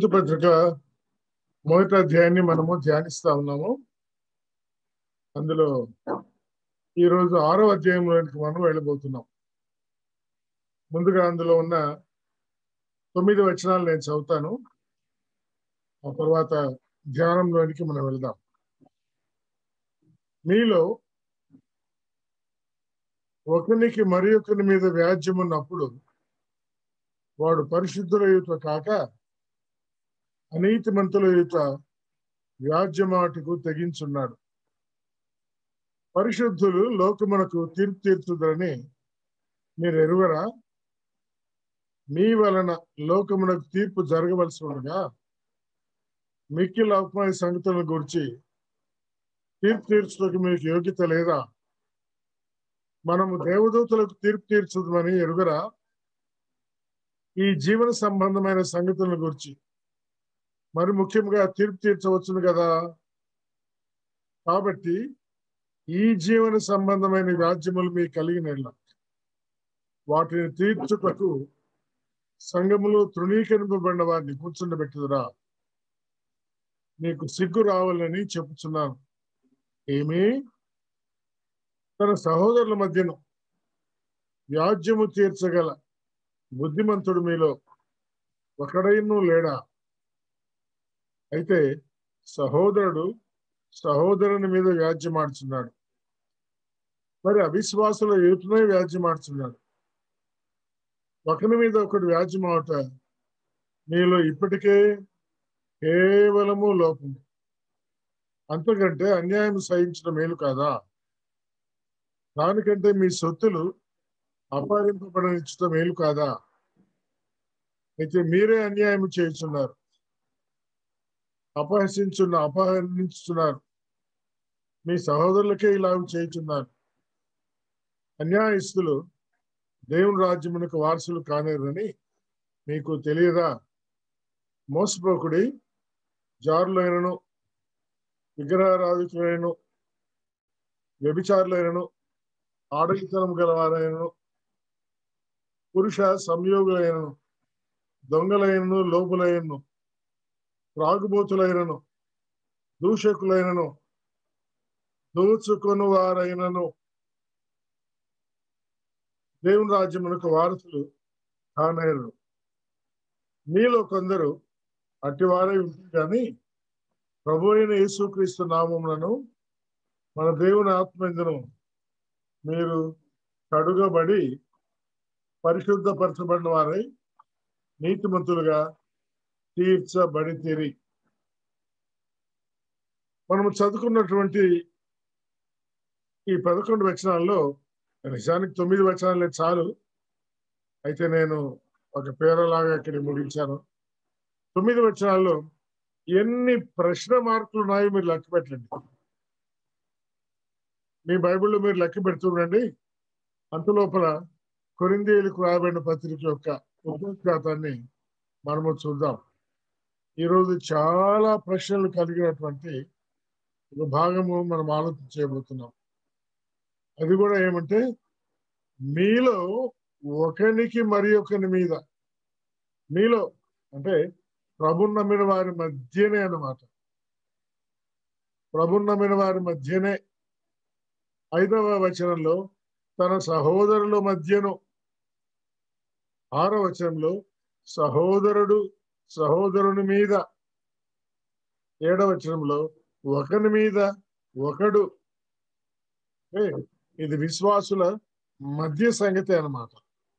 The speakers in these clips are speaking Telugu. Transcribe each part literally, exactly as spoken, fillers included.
పత్రిక మొదటి అధ్యాయాన్ని మనము ధ్యానిస్తా ఉన్నాము. అందులో ఈరోజు ఆరో అధ్యాయంలోనికి మనం వెళ్ళబోతున్నాం. ముందుగా అందులో ఉన్న తొమ్మిది వచనాలు నేను చదువుతాను. ఆ తర్వాత ధ్యానంలోనికి మనం వెళ్దాం. మీలో ఒకరికి మరి ఒకరి మీద వ్యాజ్యం ఉన్నప్పుడు వాడు పరిశుద్ధుల ఎదుట కాక అనీతిమంతుల ఎదుట వ్యాజ్యమాటకు తెగించున్నాడు. పరిశుద్ధులు లోకమునకు తీర్పు తీర్చుదని మీరు ఎరుగరా? మీ వలన లోకమునకు తీర్పు జరగవలసి ఉండగా మిక్కిలి అపమైన సంగతులను గురించి తీర్పు తీర్చుటకు మీకు యోగ్యత లేదా? మనము దేవదూతలకు తీర్పు తీర్చుదని ఎరుగరా? ఈ జీవన సంబంధమైన సంగతులను గురించి మరి ముఖ్యంగా తీర్పు తీర్చవచ్చును కదా. కాబట్టి ఈ జీవన సంబంధమైన రాజ్యములు మీకు కలిగిన వాటిని తీర్చుటకు సంఘములో తృణీకరింపబడిన వారిని కూర్చుండబెట్టుదురా? నీకు సిగ్గు రావాలని చెప్పుచున్నాను. ఏమి తన సహోదరుల మధ్యను వ్యాజ్యము తీర్చగల బుద్ధిమంతుడు మీలో ఒకడైనూ లేడా? అయితే సహోదరుడు సహోదరుని మీద వ్యాజ్యమాడుచున్నాడు, మరి అవిశ్వాసుల ఎదుటనే వ్యాజ్యమాడుచున్నాడు. ఒకరి మీద ఒకటి వ్యాజ్యమాడుట మీలో ఇప్పటికే కేవలము లోపము. అంతకంటే అన్యాయం సహించడం మేలు కాదా? దానికంటే మీ సొత్తులు అపహరింపబడనిచ్చడం మేలు కాదా? అయితే మీరే అన్యాయం చేస్తున్నారు, అపహసించున్న అపహరించుతున్నారు, మీ సహోదరులకే ఇలా చేయుచున్నారు. అన్యాయస్తులు దేవుని రాజ్యమునకు వారసులు కానేరని మీకు తెలియదా? మోసపోకుడి, జారులైనను విగ్రహారాధికులైనను వ్యభిచారులైనను ఆడగితనం గలవారైనను పురుష సంయోగులైనను దొంగలైనను లోపులైనను త్రాగుబోతులైనను దూషకులైనను దోచుకొని వారైనను దేవుని రాజ్యమునకు వారసులు కానేరు. మీలో కొందరు అట్టివారై ఉంటుంది కానీ ప్రభు అయిన యేసుక్రీస్తు నామములను మన దేవుని ఆత్మయందును మీరు కడుగబడి పరిశుద్ధపరచబడిన వారై నీతిమంతులుగా తీర్చబడి తీరి. మనము చదువుకున్నటువంటి ఈ పదకొండు వచనాల్లో నిజానికి తొమ్మిది వచనాలే చాలు, అయితే నేను ఒక పేరలాగా ఇక్కడ ముగించాను. తొమ్మిది వచనాల్లో ఎన్ని ప్రశ్న మార్కులు ఉన్నాయో మీరు లెక్క పెట్టండి. మీ బైబిల్లో మీరు లెక్క పెడుతుండండి. అంతలోపల కొరింథీయులకు రాయబడిన పత్రిక యొక్క ఉపోద్ఘాతాన్ని మనము చూద్దాం. ఈరోజు చాలా ప్రశ్నలు కలిగినటువంటి ఒక భాగము మనం ఆలోచన చేయబోతున్నాం. అది కూడా ఏమంటే, మీలో ఒకరికి మరి ఒకరి మీద, మీలో అంటే ప్రభువు నమ్మిన వారి మధ్యనే అన్నమాట. ప్రభువు నమ్మిన వారి మధ్యనే. ఐదవ వచనంలో తన సహోదరుల మధ్యను, ఆరో వచనంలో సహోదరుడు సహోదరుని మీద, ఏడవ వచనంలో ఒకరి మీద ఒకడు. ఇది విశ్వాసుల మధ్య సంగతి అన్నమాట.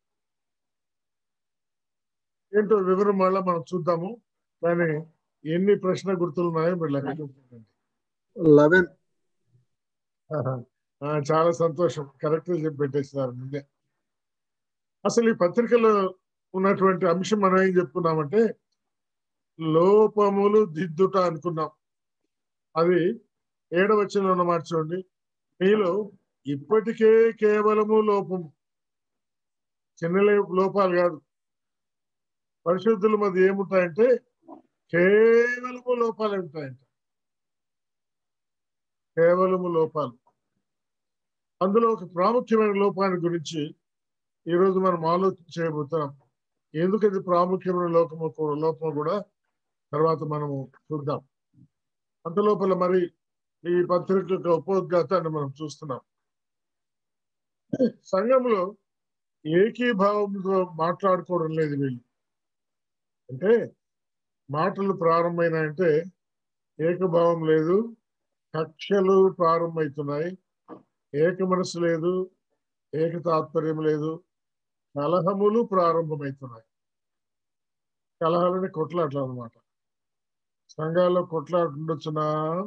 ఏంటో వివరం వల్ల మనం చూద్దాము. కానీ ఎన్ని ప్రశ్న గుర్తులు ఉన్నాయో మీరు లెక్క చూడండి. లెవెన్. చాలా సంతోషం, కరెక్ట్ చెప్పి పెట్టేస్తున్నారు ముందే. అసలు ఈ పత్రికలో ఉన్నటువంటి అంశం మనం ఏం చెప్పుకున్నామంటే లోపములు దిద్దుట అనుకున్నాం. అది ఏడవచనంలో ఉన్నమాట చూడండి. మీలో ఇప్పటికే కేవలము లోపము, చిన్న లోపాలు కాదు. పరిశుద్ధుల మధ్య ఏముంటాయంటే కేవలము లోపాలు ఉంటాయంట, కేవలము లోపాలు. అందులో ఒక ప్రాముఖ్యమైన లోపాన్ని గురించి ఈరోజు మనం ఆలోచన చేయబోతున్నాం. ఎందుకది ప్రాముఖ్యమైన లోకము లోపము కూడా తర్వాత మనము చూద్దాం. అంతలోపల మరి ఈ పత్రిక యొక్క ఉపోద్ఘాతాన్ని మనం చూస్తున్నాం. సంఘంలో ఏకీభావంతో మాట్లాడుకోవడం లేదు వీళ్ళు. అంటే మాటలు ప్రారంభమైనాయంటే ఏకభావం లేదు, కక్షలు ప్రారంభమవుతున్నాయి, ఏక మనసు లేదు, ఏక తాత్పర్యం లేదు, కలహములు ప్రారంభమవుతున్నాయి. కలహాలని కొట్లాటలు అనమాట. సంఘాల్లో కొట్లాట ఉండొచ్చునా,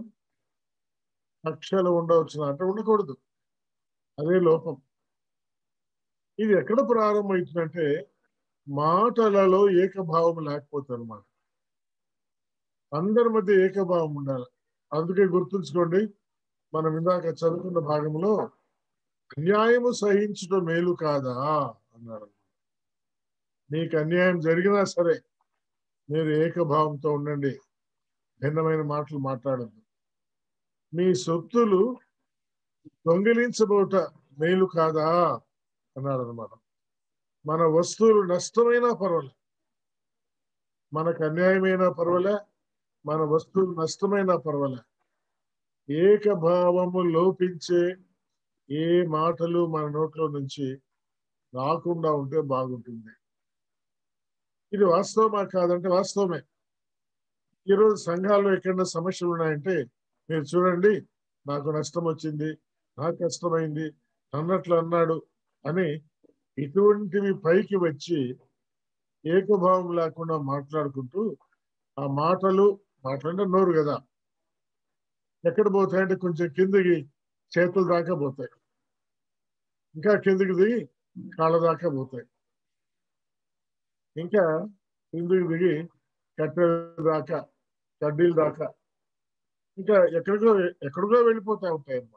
కక్షలు ఉండవచ్చునా అంటే ఉండకూడదు, అదే లోపం. ఇది ఎక్కడ ప్రారంభమవుతుందంటే మాటలలో ఏకభావం లేకపోతే అనమాట. అందరి మధ్య ఏకభావం ఉండాలి. అందుకే గుర్తుంచుకోండి, మనం ఇందాక చదువుకున్న భాగంలో అన్యాయము సహించడం మేలు కాదా అన్నారు. మీకు అన్యాయం జరిగినా సరే మీరు ఏకభావంతో ఉండండి, భిన్నమైన మాటలు మాట్లాడద్దు. మీ సొత్తులు దొంగిలించబోట మేలు కాదా అన్నాడు అనమాట. మన వస్తువులు నష్టమైనా పర్వాలే, మనకు అన్యాయమైనా పర్వాలే, మన వస్తువులు నష్టమైనా పర్వాలే, ఏకభావము లోపించే ఏ మాటలు మన నోట్లో నుంచి రాకుండా ఉంటే బాగుంటుంది. ఇది వాస్తవమా కాదంటే వాస్తవమే. ఈరోజు సంఘాల్లో ఎక్కడైనా సమస్యలు ఉన్నాయంటే మీరు చూడండి, నాకు నష్టం వచ్చింది, నాకు కష్టమైంది, అన్నట్లు అన్నాడు అని ఇటువంటివి పైకి వచ్చి ఏకభావం లేకుండా మాట్లాడుకుంటూ ఆ మాటలు మాట్లాడిన నోరు కదా ఎక్కడ పోతాయంటే కొంచెం కిందికి చేతుల దాకా పోతాయి, ఇంకా కిందికి దిగి కాళ్ళ దాకా పోతాయి, ఇంకా కిందికి దిగి కట్టెల దాకా, కడ్డీల దాకా, ఇంకా ఎక్కడికో ఎక్కడికో వెళ్ళిపోతా ఉంటాయి అన్నమాట.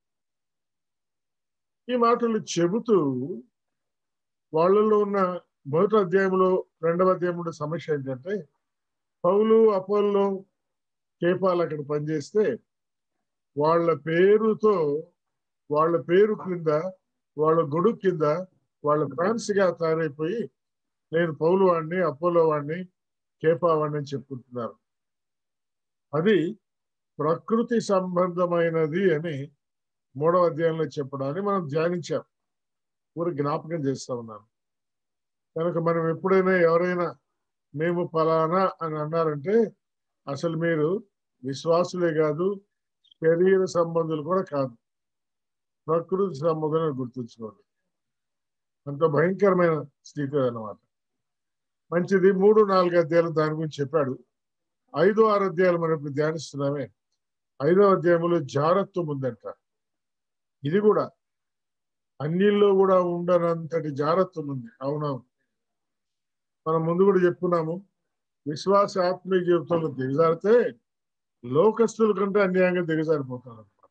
ఈ మాటలు చెబుతూ వాళ్ళలో ఉన్న మొదటి అధ్యాయంలో రెండవ అధ్యాయంలో సమస్య ఏంటంటే పౌలు అపోల్లో కేపాలు అక్కడ పనిచేస్తే వాళ్ళ పేరుతో, వాళ్ళ పేరు కింద, వాళ్ళ గొడుగు కింద వాళ్ళ ఫ్యాన్సీగా తయారైపోయి నేను పౌలు వాడిని, అపోలో వాడిని, కేపా వాడిని అని చెప్పుకుంటున్నారు. అది ప్రకృతి సంబంధమైనది అని మూడవ అధ్యాయంలో చెప్పడాన్ని మనం ధ్యానించాం. ఊరి జ్ఞాపకం చేస్తా ఉన్నాను. కనుక మనం ఎప్పుడైనా ఎవరైనా మేము ఫలానా అని అన్నారంటే అసలు మీరు విశ్వాసులే కాదు, శరీర సంబంధులు కూడా కాదు, ప్రకృతి సంబంధం గుర్తుంచుకోండి. అంత భయంకరమైన స్థితి అన్నమాట. మంచిది. మూడు నాలుగు అధ్యాయులు దాని గురించి చెప్పాడు. ఐదో ఆరు అధ్యాయులు మనం ఇప్పుడు ధ్యానిస్తున్నామే. ఐదో అధ్యాయంలో జారత్వం ఉందంట. ఇది కూడా అన్నిల్లో కూడా ఉండనంతటి జారత్వం ఉంది. అవునవును, మనం ముందు కూడా చెప్పుకున్నాము, విశ్వాస ఆత్మీయ జీవితంలో దిగజారితే లోకస్తుల కంటే అన్యాయంగా దిగజారిపోతారు అనమాట.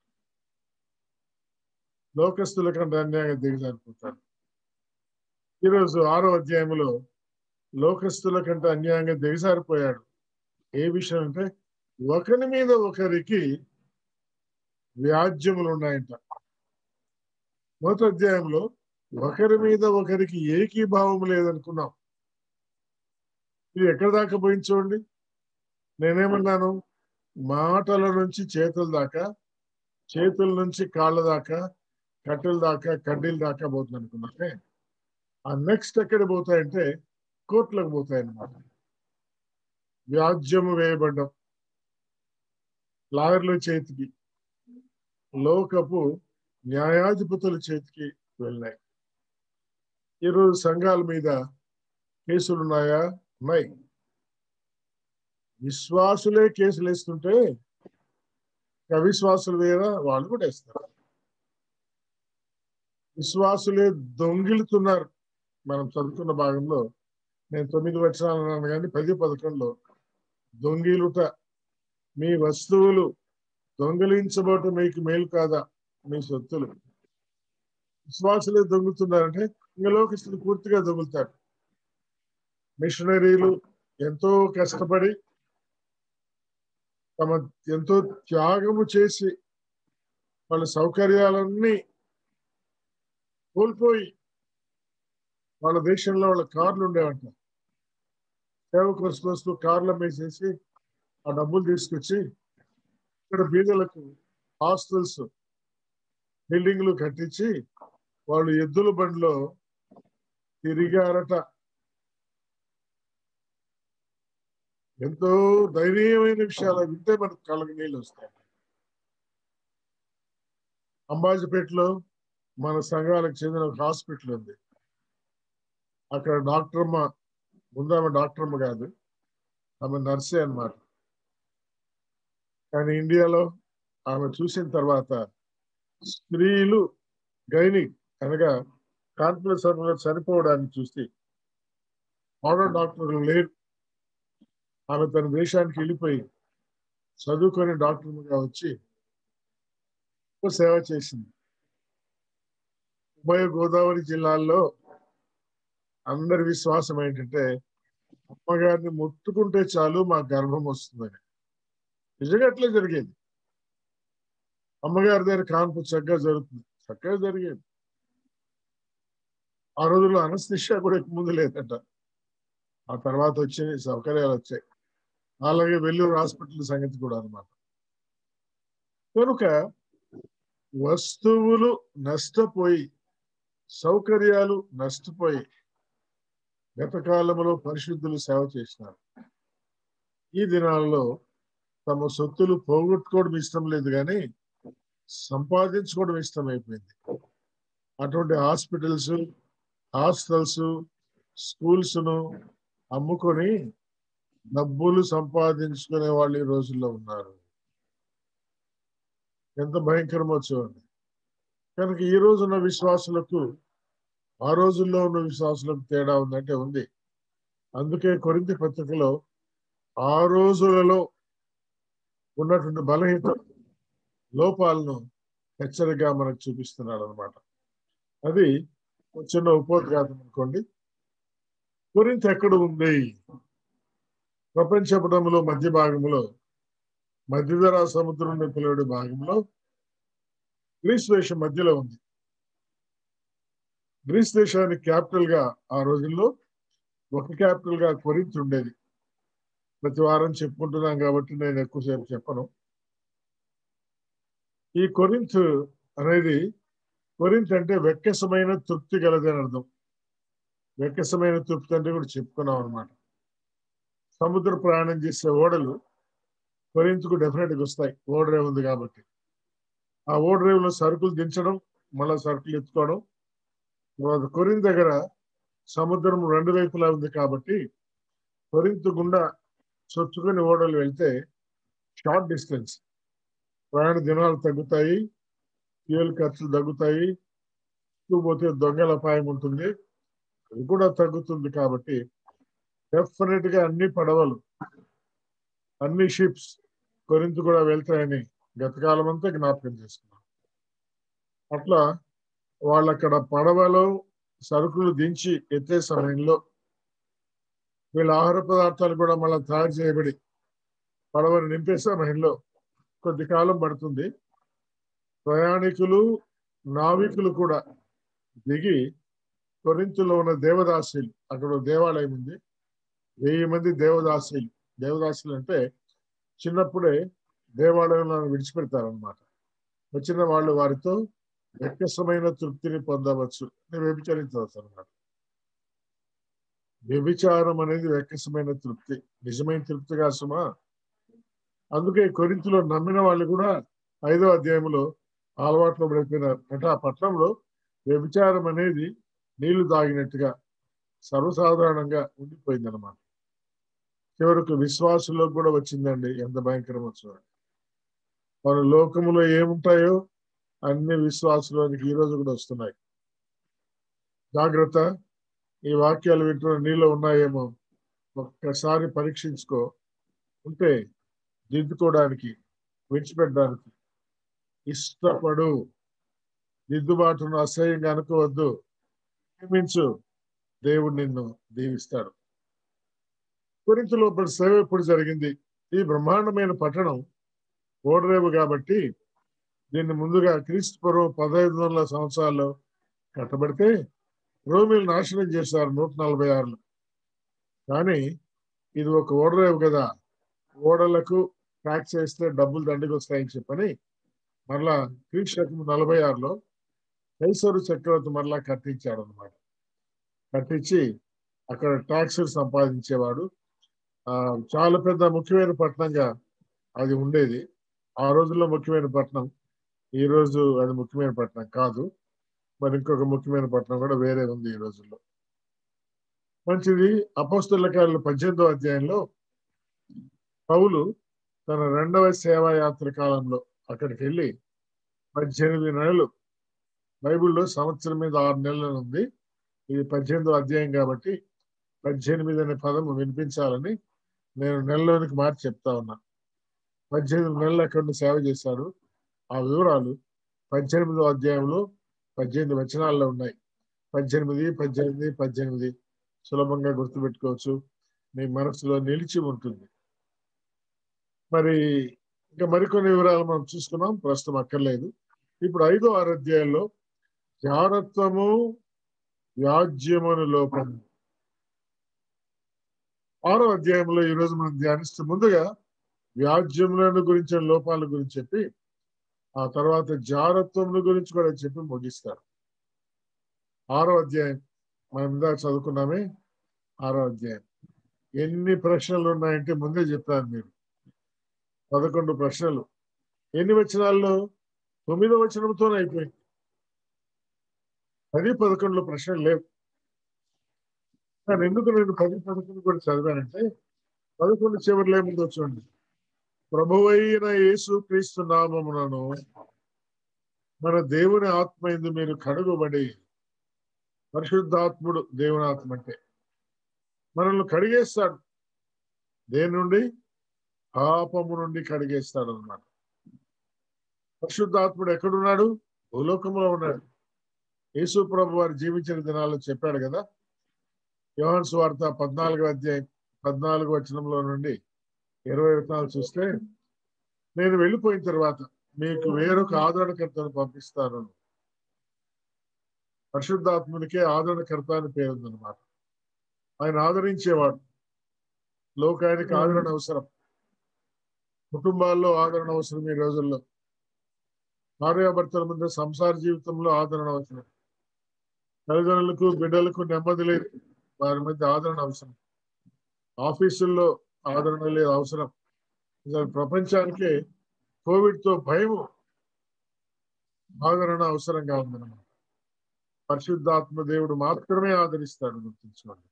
లోకస్తుల కంటే అన్యాయంగా దిగజారిపోతారు. ఈరోజు ఆరో అధ్యాయంలో లోకస్తుల కంటే అన్యాయంగా దిగజారిపోయాడు. ఏ విషయం అంటే ఒకరి మీద ఒకరికి వ్యాజ్యములు ఉన్నాయంట. మొదటి అధ్యాయంలో ఒకరి మీద ఒకరికి ఏకీభావం లేదనుకున్నాం. ఇది ఎక్కడి దాకా పోయింది చూడండి. నేనేమన్నాను, మాటల నుంచి చేతుల దాకా, చేతుల నుంచి కాళ్ళ దాకా, కట్టెల దాకా, కడ్డీల దాకా పోతుంది అనుకున్నానే. ఆ నెక్స్ట్ ఎక్కడ పోతాయంటే కోర్టులకు పోతాయి అన్నమాట. వ్యాజ్యము వేయబడ్డం లాయర్ల చేతికి, లోకపు న్యాయాధిపతుల చేతికి వెళ్ళినాయి. ఈరోజు సంఘాల మీద కేసులు ఉన్నాయా? ఉన్నాయి. విశ్వాసులే కేసులు వేస్తుంటే అవిశ్వాసులు వేరా, వాళ్ళు కూడా వేస్తారు. విశ్వాసులే దొంగిలుతున్నారు. మనం చదువుతున్న భాగంలో నేను తొమ్మిది వచనాలు అన్నాను కానీ పది పదకొండులో దొంగిలుట, మీ వస్తువులు దొంగిలించబోట మీకు మేలు కాదా, మీ సొత్తులు. విశ్వాసులే దొంగలుతున్నారంటే ఇంకా లోకస్తులు పూర్తిగా దొంగలుతారు. మిషనరీలు ఎంతో కష్టపడి తమ ఎంతో త్యాగము చేసి వాళ్ళ సౌకర్యాలన్నీ కోల్పోయి, వాళ్ళ దేశంలో వాళ్ళ కార్లు ఉండేవంట, సేవకు వస్తూ వస్తూ కార్లు అమ్మేసేసి ఆ డబ్బులు తీసుకొచ్చి ఇక్కడ బీదలకు హాస్టల్స్ బిల్డింగ్లు కట్టించి వాళ్ళు ఎద్దుల బండిలో తిరిగారట. ఎంతో దయనీయమైన విషయాలు వింటే మనకు కళ్ళకి నీళ్ళు వస్తాయి. అంబాజీపేటలో మన సంఘాలకు చెందిన ఒక హాస్పిటల్ ఉంది. అక్కడ డాక్టర్ అమ్మ, ముందు ఆమె డాక్టర్ అమ్మ కాదు, ఆమె నర్సే అన్నమాట. కానీ ఇండియాలో ఆమె చూసిన తర్వాత స్త్రీలు గైని అనగా కాన్ఫరెన్స్ చనిపోవడానికి చూసి మోడర్న్ డాక్టర్లు లేరు. ఆమె తన దేశానికి వెళ్ళిపోయి చదువుకొని డాక్టర్గా వచ్చి సేవ చేసింది. ఉభయ గోదావరి జిల్లాల్లో అందరి విశ్వాసం ఏంటంటే అమ్మగారిని ముట్టుకుంటే చాలు మా గర్భం వస్తుందని. నిజంగా అట్లే జరిగేది. అమ్మగారి దగ్గర కాన్పు చక్కగా జరుగుతుంది, చక్కగా జరిగేది. ఆ రోజుల్లో అనస్థిషియా కూడా ఎక్కువ ముందు లేదట, ఆ తర్వాత వచ్చే సౌకర్యాలు వచ్చాయి. అలాగే వెల్లూరు హాస్పిటల్ సంగతి కూడా అన్నమాట. కనుక వస్తువులు నష్టపోయి సౌకర్యాలు నష్టపోయి గతకాలంలో పరిశుద్ధులు సేవ చేసినారు. ఈ దినాల్లో తమ సొత్తులు పోగొట్టుకోవడం ఇష్టం లేదు, కానీ సంపాదించుకోవడం ఇష్టం అయిపోయింది. అటువంటి హాస్పిటల్స్, హాస్టల్స్, స్కూల్స్ ను అమ్ముకొని డబ్బులు సంపాదించుకునే వాళ్ళు ఈ రోజుల్లో ఉన్నారు. ఎంత భయంకరమో చూడండి. కనుక ఈ రోజున్న విశ్వాసులకు ఆ రోజుల్లో ఉన్న విశ్వాసులకు తేడా ఉందంటే ఉంది. అందుకే కొరింథీ పత్రికలో ఆ రోజులలో ఉన్నటువంటి బలహీనత లోపాలను హెచ్చరికగా మనకు చూపిస్తున్నాడు అనమాట. అది చిన్న ఉపోద్ఘాతం అనుకోండి. కొరింథీ ఎక్కడ ఉంది? ప్రపంచపటంలో మధ్య భాగంలో, మధ్యధరా సముద్రం పిలువడే భాగంలో గ్రీస్ దేశం మధ్యలో ఉంది. గ్రీస్ దేశానికి క్యాపిటల్ గా ఆ రోజుల్లో ఒక క్యాపిటల్ గా కొరింథీ ఉండేది. ప్రతి వారం చెప్పుకుంటున్నాం కాబట్టి నేను ఎక్కువసేపు చెప్పను. ఈ కొరింథీ అనేది, కొరింథీ అంటే వెక్కసమైన తృప్తి గలది అని అర్థం. వెక్కసమైన తృప్తి అంటే కూడా చెప్పుకున్నాం అనమాట. సముద్ర ప్రయాణం చేసే ఓడలు కొరింథీకు డెఫినెట్గా వస్తాయి, ఓడరేవు ఉంది కాబట్టి. ఆ ఓడరేవులో సరుకులు దించడం, మళ్ళా సరుకులు ఎత్తుకోవడం. తర్వాత కొరింథీ దగ్గర సముద్రం రెండు వైపులా ఉంది కాబట్టి కొరింథీ గుండా చొచ్చుకొని ఓడలు వెళ్తే షార్ట్ డిస్టెన్స్, ప్రయాణ దినాలు తగ్గుతాయి, ఫ్యూయల్ ఖర్చులు తగ్గుతాయి, పోతే దొంగల అపాయం ఉంటుంది, అది కూడా తగ్గుతుంది. కాబట్టి డెఫినెట్ గా అన్ని పడవలు, అన్ని షిప్స్ కొరింథీ కూడా వెళ్తాయని గతకాలం అంతా జ్ఞాపకం చేసుకున్నాం. అట్లా వాళ్ళు అక్కడ పడవలో సరుకులు దించి ఎత్తే సమయంలో వీళ్ళ ఆహార పదార్థాలు కూడా మళ్ళీ తయారు చేయబడి పడవను నింపే సమయంలో కొద్ది కాలం పడుతుంది. ప్రయాణికులు, నావికులు కూడా దిగి కొరింథీలో ఉన్న దేవదాసీలు, అక్కడ దేవాలయం ఉంది, వెయ్యి మంది దేవదాసీలు. దేవదాసులు అంటే చిన్నప్పుడే దేవాలయంలో విడిచిపెడతారనమాట. వచ్చిన వాళ్ళు వారితో వెక్కసమైన తృప్తిని పొందవచ్చు, వ్యభిచరించవచ్చు అనమాట. వ్యభిచారం అనేది వెక్కసమైన తృప్తి, నిజమైన తృప్తిగా సుమా. అందుకే కొరింథీలో నమ్మిన వాళ్ళు కూడా ఐదో అధ్యాయంలో అలవాట్లో పడిపోయినారు. అంటే ఆ పట్టణంలో వ్యభిచారం అనేది నీళ్లు తాగినట్టుగా సర్వసాధారణంగా ఉండిపోయింది అనమాట. చివరకు విశ్వాసుల్లో కూడా వచ్చిందండి. ఎంత భయంకరమో చూడండి. మన లోకములో ఏముంటాయో అన్ని విశ్వాసులోనికి ఈ రోజు కూడా వస్తున్నాయి. జాగ్రత్త, ఈ వాక్యాలు వింటున్న నీలో ఉన్నాయేమో ఒక్కసారి పరీక్షించుకో. ఉంటే దిద్దుకోవడానికి, విడిచిపెట్టడానికి ఇష్టపడు. దిద్దుబాటును అసహ్యంగా అనుకోవద్దు, క్షమించు, దేవుడు నిన్ను దీవిస్తాడు. కొరింథీ లోపల సేవ ఎప్పుడు జరిగింది? ఈ బ్రహ్మాండమైన పట్టణం ఓడరేవు కాబట్టి దీన్ని ముందుగా క్రీస్తు పూర్వం పదహైదు వందల సంవత్సరాల్లో కట్టబడితే రోమిలు నాశనం చేశారు నూట నలభై ఆరులో. కానీ ఇది ఒక ఓడరేవు కదా, ఓడలకు ట్యాక్స్ వేస్తే డబ్బులు దండికి వస్తాయని చెప్పని మరలా క్రీస్తు నలభై ఆరులో కైసరు చక్రవర్తి మరలా కట్టించాడు అనమాట. కట్టించి అక్కడ ట్యాక్స్ సంపాదించేవాడు. ఆ చాలా పెద్ద ముఖ్యమైన పట్టణంగా అది ఉండేది. ఆ రోజుల్లో ముఖ్యమైన పట్టణం, ఈ రోజు అది ముఖ్యమైన పట్టణం కాదు. మరి ఇంకొక ముఖ్యమైన పట్టణం కూడా వేరే ఉంది ఈ రోజుల్లో. మంచిది. అపోస్తలుల కార్యాలు పద్దెనిమిదో అధ్యాయంలో పౌలు తన రెండవ సేవా యాత్ర కాలంలో అక్కడికి వెళ్ళి పద్దెనిమిది నెలలు, బైబిల్లో సంవత్సరం మీద ఆరు నెలలు ఉంది, ఇది పద్దెనిమిదో అధ్యాయం కాబట్టి పద్దెనిమిది అనే పదము వినిపించాలని నేను నెలలోనికి మార్చి చెప్తా ఉన్నా. పద్దెనిమిది నెలలు అక్కడ సేవ చేశాడు. ఆ వివరాలు పద్దెనిమిదో అధ్యాయంలో పద్దెనిమిది వచనాల్లో ఉన్నాయి. పద్దెనిమిది పద్దెనిమిది పద్దెనిమిది సులభంగా గుర్తుపెట్టుకోవచ్చు, మీ మనసులో నిలిచి ఉంటుంది. మరి ఇంకా మరికొన్ని వివరాలు మనం చూసుకున్నాం, ప్రస్తుతం అక్కర్లేదు. ఇప్పుడు ఐదో ఆరు అధ్యాయంలో జారత్వము వ్యాజ్యమును లోపము. ఆరో అధ్యాయంలో ఈరోజు మనం ధ్యానిస్తూ ముందుగా వ్యాజ్యములను గురించిన లోపాల గురించి చెప్పి ఆ తర్వాత జారత్వముల గురించి కూడా చెప్పి ముగిస్తారు. ఆరో అధ్యాయం మనం ఇందాక చదువుకున్నామే. ఆరో అధ్యాయం ఎన్ని ప్రశ్నలు ఉన్నాయంటే ముందే చెప్పారు మీరు, పదకొండు ప్రశ్నలు. ఎన్ని వచనాల్లో? తొమ్మిదో వచనంతోనే అయిపోయింది. పది పదకొండులో ప్రశ్నలు లేవు. కానీ ఎందుకు నేను పది పదకొండు కూడా చదివానంటే పదకొండు చివరిలో ఏముందో చూడండి. ప్రభువైన యేసు క్రీస్తు నామమునను మన దేవుని ఆత్మ యందు మీరు కడుగుబడి, పరిశుద్ధాత్ముడు దేవుని ఆత్మ అంటే మనల్ని కడిగేస్తాడు. దేని నుండి? పాపము నుండి కడిగేస్తాడు అన్నమాట. పరిశుద్ధాత్ముడు ఎక్కడున్నాడు? భూలోకంలో ఉన్నాడు. యేసు ప్రభు వారు జీవించిన దినాల్లో చెప్పాడు కదా, యోహాను సువార్త పద్నాలుగో అధ్యాయం పద్నాలుగు వచనంలో నుండి ఇరవై వచనాలు చూస్తే, నేను వెళ్ళిపోయిన తర్వాత మీకు వేరొక ఆదరణకర్తను పంపిస్తాను. పరిశుద్ధాత్మునికే ఆదరణకర్త అని పేరుందనమాట. ఆయన ఆదరించేవాడు. లోకానికి ఆదరణ అవసరం, కుటుంబాల్లో ఆదరణ అవసరం. ఈ రోజుల్లో భార్యాభర్తల మధ్య సంసార జీవితంలో ఆదరణ అవసరం. తల్లిదండ్రులకు బిడ్డలకు నెమ్మది లేదు, వారి మధ్య ఆదరణ అవసరం. ఆఫీసుల్లో ఆదరణ లేదు, అవసరం. ప్రపంచానికి కోవిడ్ తో భయం, ఆదరణ అవసరంగా ఉందన్నమాట. పరిశుద్ధాత్మ దేవుడు మాత్రమే ఆదరిస్తాడు, గుర్తుంచుకోండి.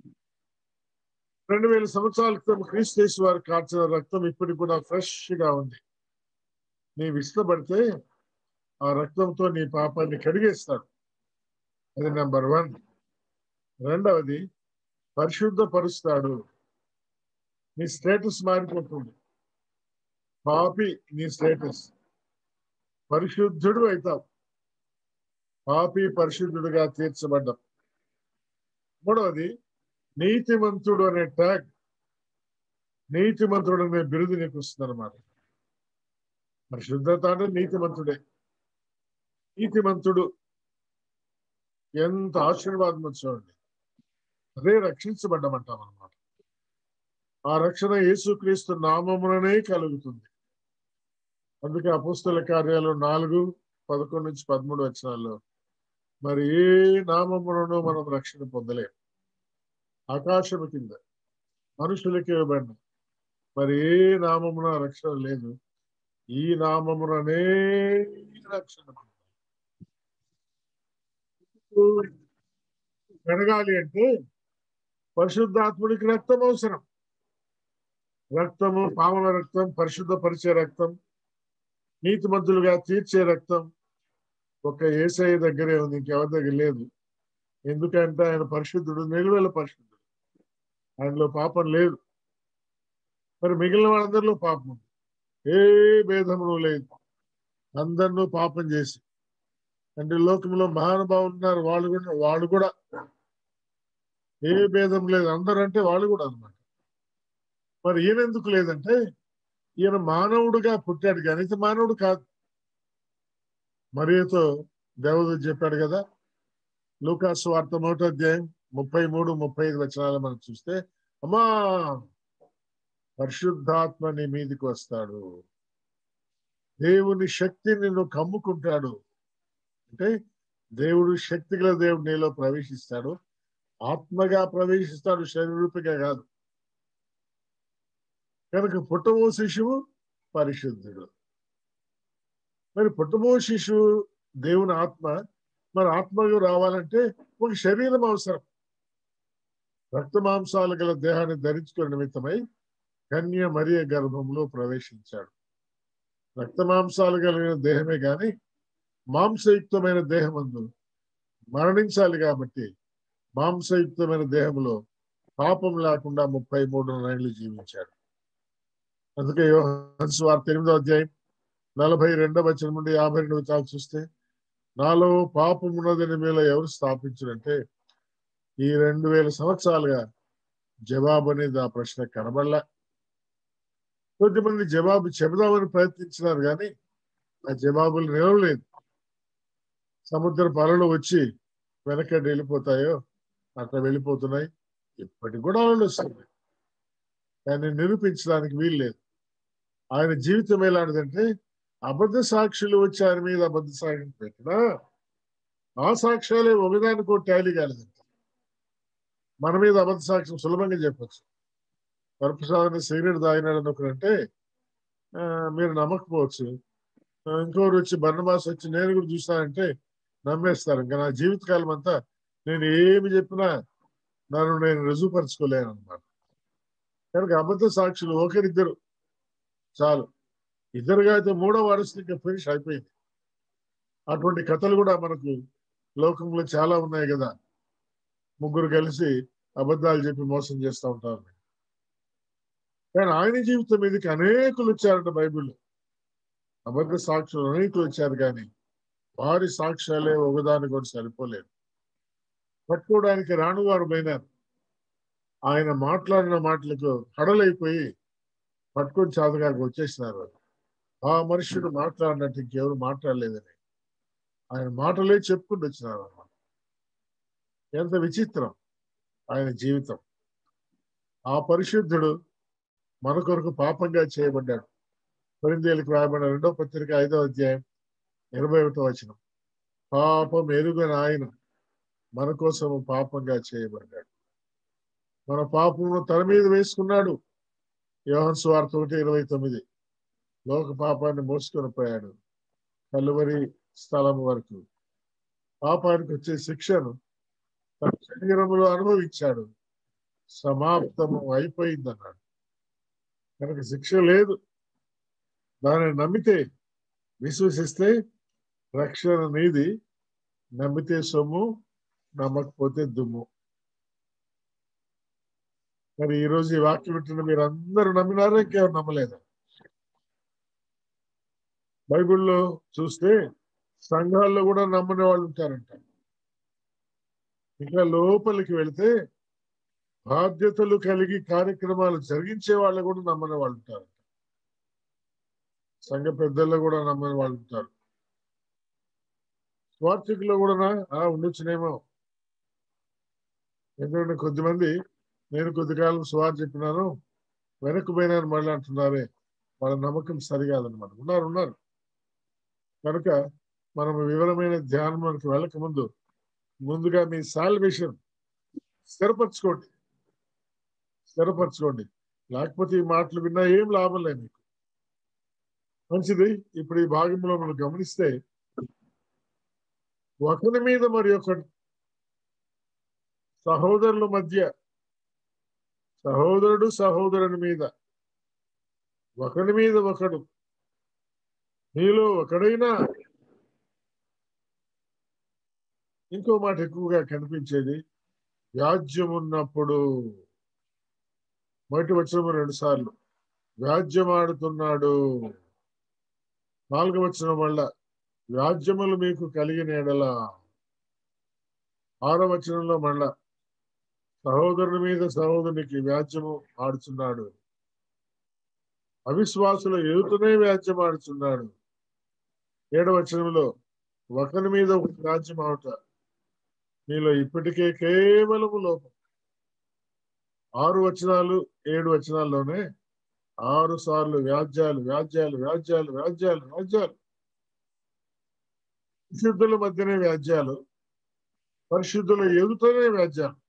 రెండు వేల సంవత్సరాల క్రితం క్రీస్తు వారు కార్చిన రక్తం ఇప్పటికి కూడా ఫ్రెష్ గా ఉంది. నీవు ఇష్టపడితే ఆ రక్తంతో నీ పాపాన్ని కడిగేస్తాడు. అది నెంబర్ వన్. రెండవది, పరిశుద్ధపరుస్తాడు. నీ స్టేటస్ మారిపోతుంది. పాపి నీ స్టేటస్, పరిశుద్ధుడు అవుతావు. పాపి పరిశుద్ధుడుగా తీర్చబడ్డాం. మూడవది, నీతిమంతుడు అనే ట్యాగ్, నీతిమంతుడు అనే బిరుదు నీకు వస్తుంది అనమాట. పరిశుద్ధత అంటే నీతిమంతుడే. నీతిమంతుడు ఎంత ఆశీర్వాదం చూడండి. అదే రక్షించబడ్డమంటాం అన్నమాట. ఆ రక్షణ యేసుక్రీస్తు నామముననే కలుగుతుంది. అందుకే అపోస్తలుల కార్యాలు నాలుగు పదకొండు నుంచి పదమూడు వచనాల్లో మరి ఏ నామములను మనం రక్షణ పొందలేం. ఆకాశము కింద మనుషులకి ఇవ్వబడిన మరి ఏ నామమున రక్షణ లేదు. ఈ నామముననే రక్షణ పెరగాలి అంటే పరిశుద్ధాత్ముడికి రక్తం అవసరం. రక్తము, పావన రక్తం, పరిశుద్ధపరిచే రక్తం, నీతిమంతులుగా తీర్చే రక్తం ఒక యేసయ్య దగ్గరే ఉంది, ఇంకెవరి దగ్గర లేదు. ఎందుకంటే ఆయన పరిశుద్ధుడు, నిలువెల పరిశుద్ధుడు, ఆయనలో పాపం లేదు. మరి మిగిలిన వాళ్ళందరిలో పాపం ఉంది. ఏ భేదములు లేదు, అందరినూ పాపం చేసి. అంటే లోకంలో మహానుభావులు ఉన్నారు, వాళ్ళు కూడా వాళ్ళు కూడా ఏ భేదం లేదు, అందరంటే వాళ్ళు కూడా అన్నమాట. మరి ఈయన ఎందుకు లేదంటే ఈయన మానవుడుగా పుట్టాడు కానీ ఇది మానవుడు కాదు. మరియతో దేవదూత చెప్పాడు కదా, లూకా సువార్త ఒకటో అధ్యాయం ముప్పై మూడు ముప్పై ఐదు వచనాలు మనం చూస్తే, అమ్మా పరిశుద్ధాత్మ నీ మీదికి వస్తాడు, దేవుని శక్తి నిన్ను కమ్ముకుంటాడు. అంటే దేవుడు శక్తి గల దేవుడు నీలో ప్రవేశిస్తాడు, ఆత్మగా ప్రవేశిస్తాడు, శరీరూపిగా కాదు. కనుక పుట్టబో శిశువు పరిశుద్ధుడు. మరి పుట్టబో శిశువు దేవుని ఆత్మ, మరి ఆత్మగా రావాలంటే ఒక శరీరం అవసరం. రక్త మాంసాలు గల దేహాన్ని ధరించుకునే నిమిత్తమై కన్య మరియ గర్భంలో ప్రవేశించాడు. రక్త మాంసాలు కలిగిన దేహమే గాని మాంసయుక్తమైన దేహమందు మరణించాలి కాబట్టి మాంసయుక్తమైన దేహంలో పాపం లేకుండా ముప్పై మూడున్నర ఏళ్ళు జీవించాడు. అందుకే యోహాను సువార్త ఎనిమిదో అధ్యాయం నలభై రెండవ వచనం నుండి యాభై రెండు వచనాలు చూస్తే, నాలో పాపం ఉన్నదని మీలో ఎవరు స్థాపించారంటే, ఈ రెండు వేల సంవత్సరాలుగా జవాబు అనేది ఆ ప్రశ్న కనబడలే. కొద్దిమంది జవాబు చెబుదామని ప్రయత్నించినారు కానీ ఆ జవాబులు నిలవలేదు. సముద్ర అలలు వచ్చి వెనకటి వెళ్ళిపోతాయో అట్లా వెళ్ళిపోతున్నాయి. ఇప్పటికి కూడా అలలు వస్తున్నాయి, కానీ నిరూపించడానికి వీలు లేదు. ఆయన జీవితం ఎలాంటిదంటే, అబద్ధ సాక్షులు వచ్చి ఆయన మీద అబద్ధ సాక్ష్యం పెట్టినా ఆ సాక్ష్యాలే ఒకదానికో టాలీ కాలేదంట. మన మీద అబద్ధ సాక్ష్యం సులభంగా చెప్పచ్చు. వరప్రసాదాన్ని సిగరెట్ తాగినాడు అనుకునంటే మీరు నమ్మకపోవచ్చు. ఇంకోరు వచ్చి బర్ణబాస్ వచ్చి నేను కూడా చూస్తానంటే నమ్మేస్తారు. ఇంకా నా జీవితకాలం అంతా నేను ఏమి చెప్పినా నన్ను నేను రుజువుపరచుకోలేను అనమాట. కనుక అబద్ధ సాక్షులు ఒకరిద్దరు చాలు. ఇద్దరుగా అయితే మూడో వారసులు ఇంకా ఫినిష్ అయిపోయింది. అటువంటి కథలు కూడా మనకు లోకంలో చాలా ఉన్నాయి కదా. ముగ్గురు కలిసి అబద్ధాలు చెప్పి మోసం చేస్తూ ఉంటారు. కానీ ఆయన జీవితం మీదకి అనేకులు వచ్చారంట బైబిల్లో. అబద్ధ సాక్షులు అనేకులు వచ్చారు, కానీ వారి సాక్ష్యాలే ఒకదాని కూడా సరిపోలేదు. పట్టుకోవడానికి రానువారు పోయినారు. ఆయన మాట్లాడిన మాటలకు హడలైపోయి పట్టుకొని చాతగాకి వచ్చేసినారు. ఆ మనుషుడు మాట్లాడినట్టు ఇంకెవరు మాట్లాడలేదని ఆయన మాటలే చెప్పుకుంటూ వచ్చినారు అన్నమాట. ఎంత విచిత్రం ఆయన జీవితం. ఆ పరిశుద్ధుడు మన కొరకు పాపంగా చేయబడ్డాడు. కొరింథీయులకు రాయబడిన రెండో పత్రిక ఐదో అధ్యాయం ఇరవై ఒకటో వచనం, పాపం ఎరుగని ఆయన మన కోసం పాపంగా చేయబడ్డాడు. మన పాపమును తన మీద వేసుకున్నాడు. యోహాను సువార్త ఒకటి ఇరవై తొమ్మిది, లోక పాపాన్ని మోసుకొని పోయాడు కలువరి స్థలం వరకు. పాపానికి వచ్చే శిక్షను తన శరీరంలో అనుభవించాడు. సమాప్తము అయిపోయిందన్నాడు. కనుక శిక్ష లేదు. దానిని నమ్మితే, విశ్వసిస్తే రక్షణ నీది. నమ్మితే సొమ్ము, నమ్మకపోతే దుమ్ము. మరి ఈరోజు ఈ వాక్యం వింటున్న మీరు అందరూ నమ్మినారా, ఇంకెవరు నమ్మలేదా? బైబిల్లో చూస్తే సంఘాల్లో కూడా నమ్మని వాళ్ళు ఉంటారంట. ఇంకా లోపలికి వెళితే బాధ్యతలు కలిగి కార్యక్రమాలు జరిగించే వాళ్ళు కూడా నమ్మని వాళ్ళు ఉంటారు. సంఘ పెద్దల్లో కూడా నమ్మని వాళ్ళు ఉంటారు. స్వార్థికుల్లో కూడా ఉండొచ్చునేమో. ఎందుకంటే కొద్దిమంది నేను కొద్ది కాలం స్వార్థ చెప్పినాను, వెనక్కి పోయినాను మళ్ళీ అంటున్నారే, వాళ్ళ నమ్మకం సరికాదనమాట. ఉన్నారు ఉన్నారు కనుక మనం వివరమైన ధ్యానంలోకి వెళ్ళక ముందు ముందుగా మీ సాల్వేషన్ స్థిరపరచుకోండి స్థిరపరచుకోండి లేకపోతే ఈ మాటలు విన్నా ఏం లాభం లేదు మీకు. మంచిది. ఇప్పుడు ఈ భాగంలో మనం గమనిస్తే, ఒకరి మీద మరి ఒకటి సహోదరుల మధ్య, సహోదరుడు సహోదరుని మీద, ఒకరి మీద ఒకడు, నీలో ఒకడైనా, ఇంకో మాట ఎక్కువగా కనిపించేది వ్యాజ్యం ఉన్నప్పుడు. మొదటి వచనం రెండు సార్లు వ్యాజ్యం ఆడుతున్నాడు. నాలుగవ వచనం వల్ల వ్యాజ్యములు మీకు కలిగిన ఎడల. ఆరో వచనంలో మళ్ళా సహోదరుని మీద సహోదరునికి వ్యాజ్యము ఆడుచున్నాడు. అవిశ్వాసుల ఎదుటనే వ్యాజ్యం ఆడుచున్నాడు. ఏడవ వచనంలో ఒకరి మీద ఒక వ్యాజ్యం ఆడుట, మీలో ఇప్పటికే కేవలము లోపం. ఆరు వచనాలు ఏడు వచనాల్లోనే ఆరు సార్లు వ్యాజ్యాలు వ్యాజ్యాలు వ్యాజ్యాలు వ్యాజ్యాలు వ్యాజ్యాలు. పరిశుద్ధుల మధ్యనే వ్యాజ్యాలు, పరిశుద్ధుల ఎదుటనే వ్యాజ్యాలు.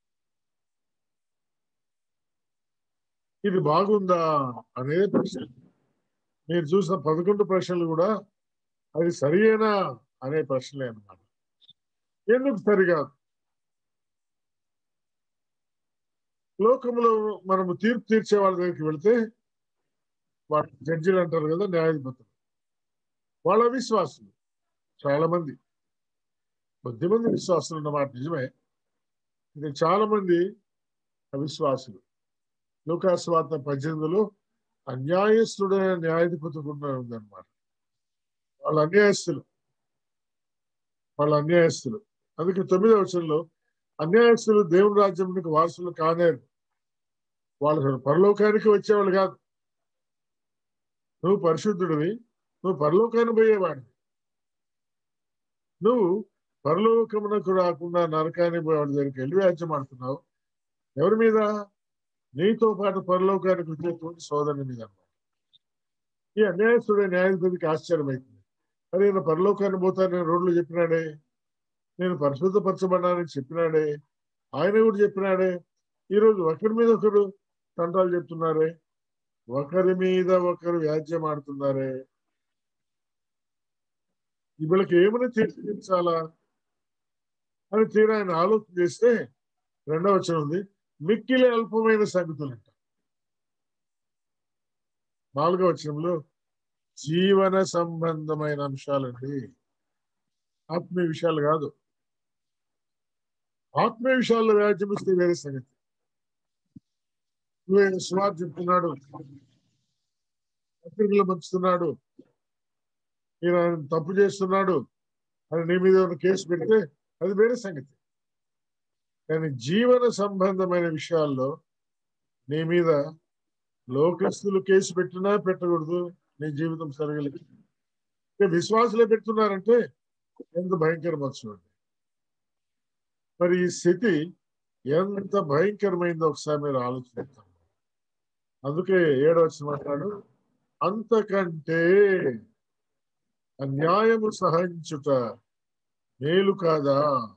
ఇది బాగుందా అనేది ప్రశ్న. మీరు చూసిన పదకొండు ప్రశ్నలు కూడా అది సరియేనా అనే ప్రశ్నలే అన్నమాట. ఎందుకు సరికాదు? లోకంలో మనము తీర్పు తీర్చే వాళ్ళ దగ్గరికి వెళితే వాళ్ళ జడ్జిలు అంటారు కదా, న్యాయాధిపతులు, వాళ్ళ విశ్వాసులు చాలా మంది, కొద్ది మంది విశ్వాసులు ఉన్నమాట నిజమే. ఇది చాలా మంది అవిశ్వాసులు. లూకాసు వార్త పద్దెనిమిదిలో అన్యాయస్తుడైన న్యాయాధిపతి కూడా ఉందన్నమాట. వాళ్ళ అన్యాయస్తులు వాళ్ళ అన్యాయస్తులు అందుకే తొమ్మిదవ వచనంలో అన్యాయస్తులు దేవుని రాజ్యానికి వారసులు కానేరు. వాళ్ళు పరలోకానికి వచ్చేవాళ్ళు కాదు. నువ్వు పరిశుద్ధుడివి, నువ్వు పరలోకానికి పోయేవాడివి. నువ్వు పరలోకమునకు రాకుండా నరకానికి పోయేవాడి దగ్గరికి వెళ్ళి వ్యాజ్యం ఆడుతున్నావు. ఎవరి మీద? నీతో పాటు పరలోకానికి వచ్చేటువంటి సోదరుని మీద అన్నమాట. ఈ అన్యాయస్తుడే న్యాయాధిపతికి ఆశ్చర్యమైంది. అరే నేను పరలోకాన్ని పోతాను, నేను రోడ్లు చెప్పినాడే, నేను పరిశుద్ధపరచబడ్డానని చెప్పినాడే, ఆయన కూడా చెప్పినాడే. ఈరోజు ఒకరి మీద ఒకరు తంటాలు చెప్తున్నారే, ఒకరి మీద ఒకరు వ్యాజ్యం ఆడుతున్నారే. వీళ్ళకి ఏమైనా తీర్చాలా అని తీరా ఆయన ఆలోచన చేస్తే రెండవ వచనం ఉంది, మిక్కిలి అల్పమైన సంగతులంట. నాలుగవ వచనంలో జీవన సంబంధమైన అంశాలండి, ఆత్మీయ విషయాలు కాదు. ఆత్మీయ విషయాల్లో వ్యాజ్యం ఇస్తే వేరే సంగతి. సువార్త చెప్తున్నాడు, పత్రికలు పంచుతున్నాడు, ఈయన తప్పు చేస్తున్నాడు అని నీ మీద ఉన్న కేసు పెడితే అది వేరే సంగతి. కానీ జీవన సంబంధమైన విషయాల్లో నీ మీద లోకస్తులు కేసు పెట్టినా పెట్టకూడదు, నీ జీవితం సరగలేదు. విశ్వాసులే పెడుతున్నారంటే ఎంత భయంకరమో చూడండి. మరి ఈ స్థితి ఎంత భయంకరమైందో ఒకసారి మీరు ఆలోచిస్తాం. అందుకే ఏడో వచ్చిన మాట్లాడు, అంతకంటే అన్యాయము సహించుట మేలు కాదా?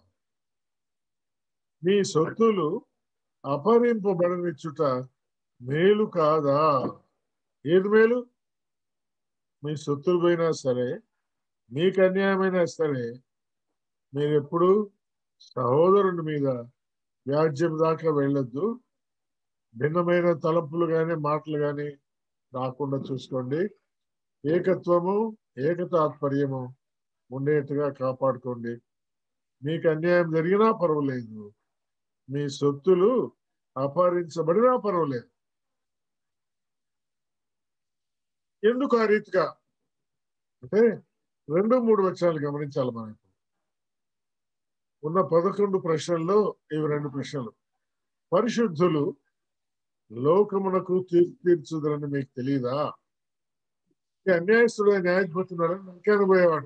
మీ సొత్తులు అపహరింపబడనిచ్చుట మేలు కాదా? ఏది మేలు? మీ సొత్తులు పోయినా సరే, మీకు అన్యాయమైనా సరే, మీరు ఎప్పుడు సహోదరుని మీద వ్యాజ్యం దాకా వెళ్ళొద్దు. భిన్నమైన తలంపులు కానీ మాటలు కానీ రాకుండా చూసుకోండి. ఏకత్వము ఏకతాత్పర్యము ఉండేట్టుగా కాపాడుకోండి. మీకు అన్యాయం జరిగినా పర్వాలేదు, మీ సొత్తులు అపహరించబడినా పర్వాలేదు. ఎందుకు ఆ రీతిగా అంటే రెండు మూడు వచనాలు గమనించాలి. మనం ఉన్న పదకొండు ప్రశ్నల్లో ఇవి రెండు ప్రశ్నలు. పరిశుద్ధులు లోకమునకు తీర్పు తీర్చుదరని మీకు తెలియదా? అన్యాయస్తుడు న్యాయపడుతున్నాడు, నరకానికి పోయేవాడు.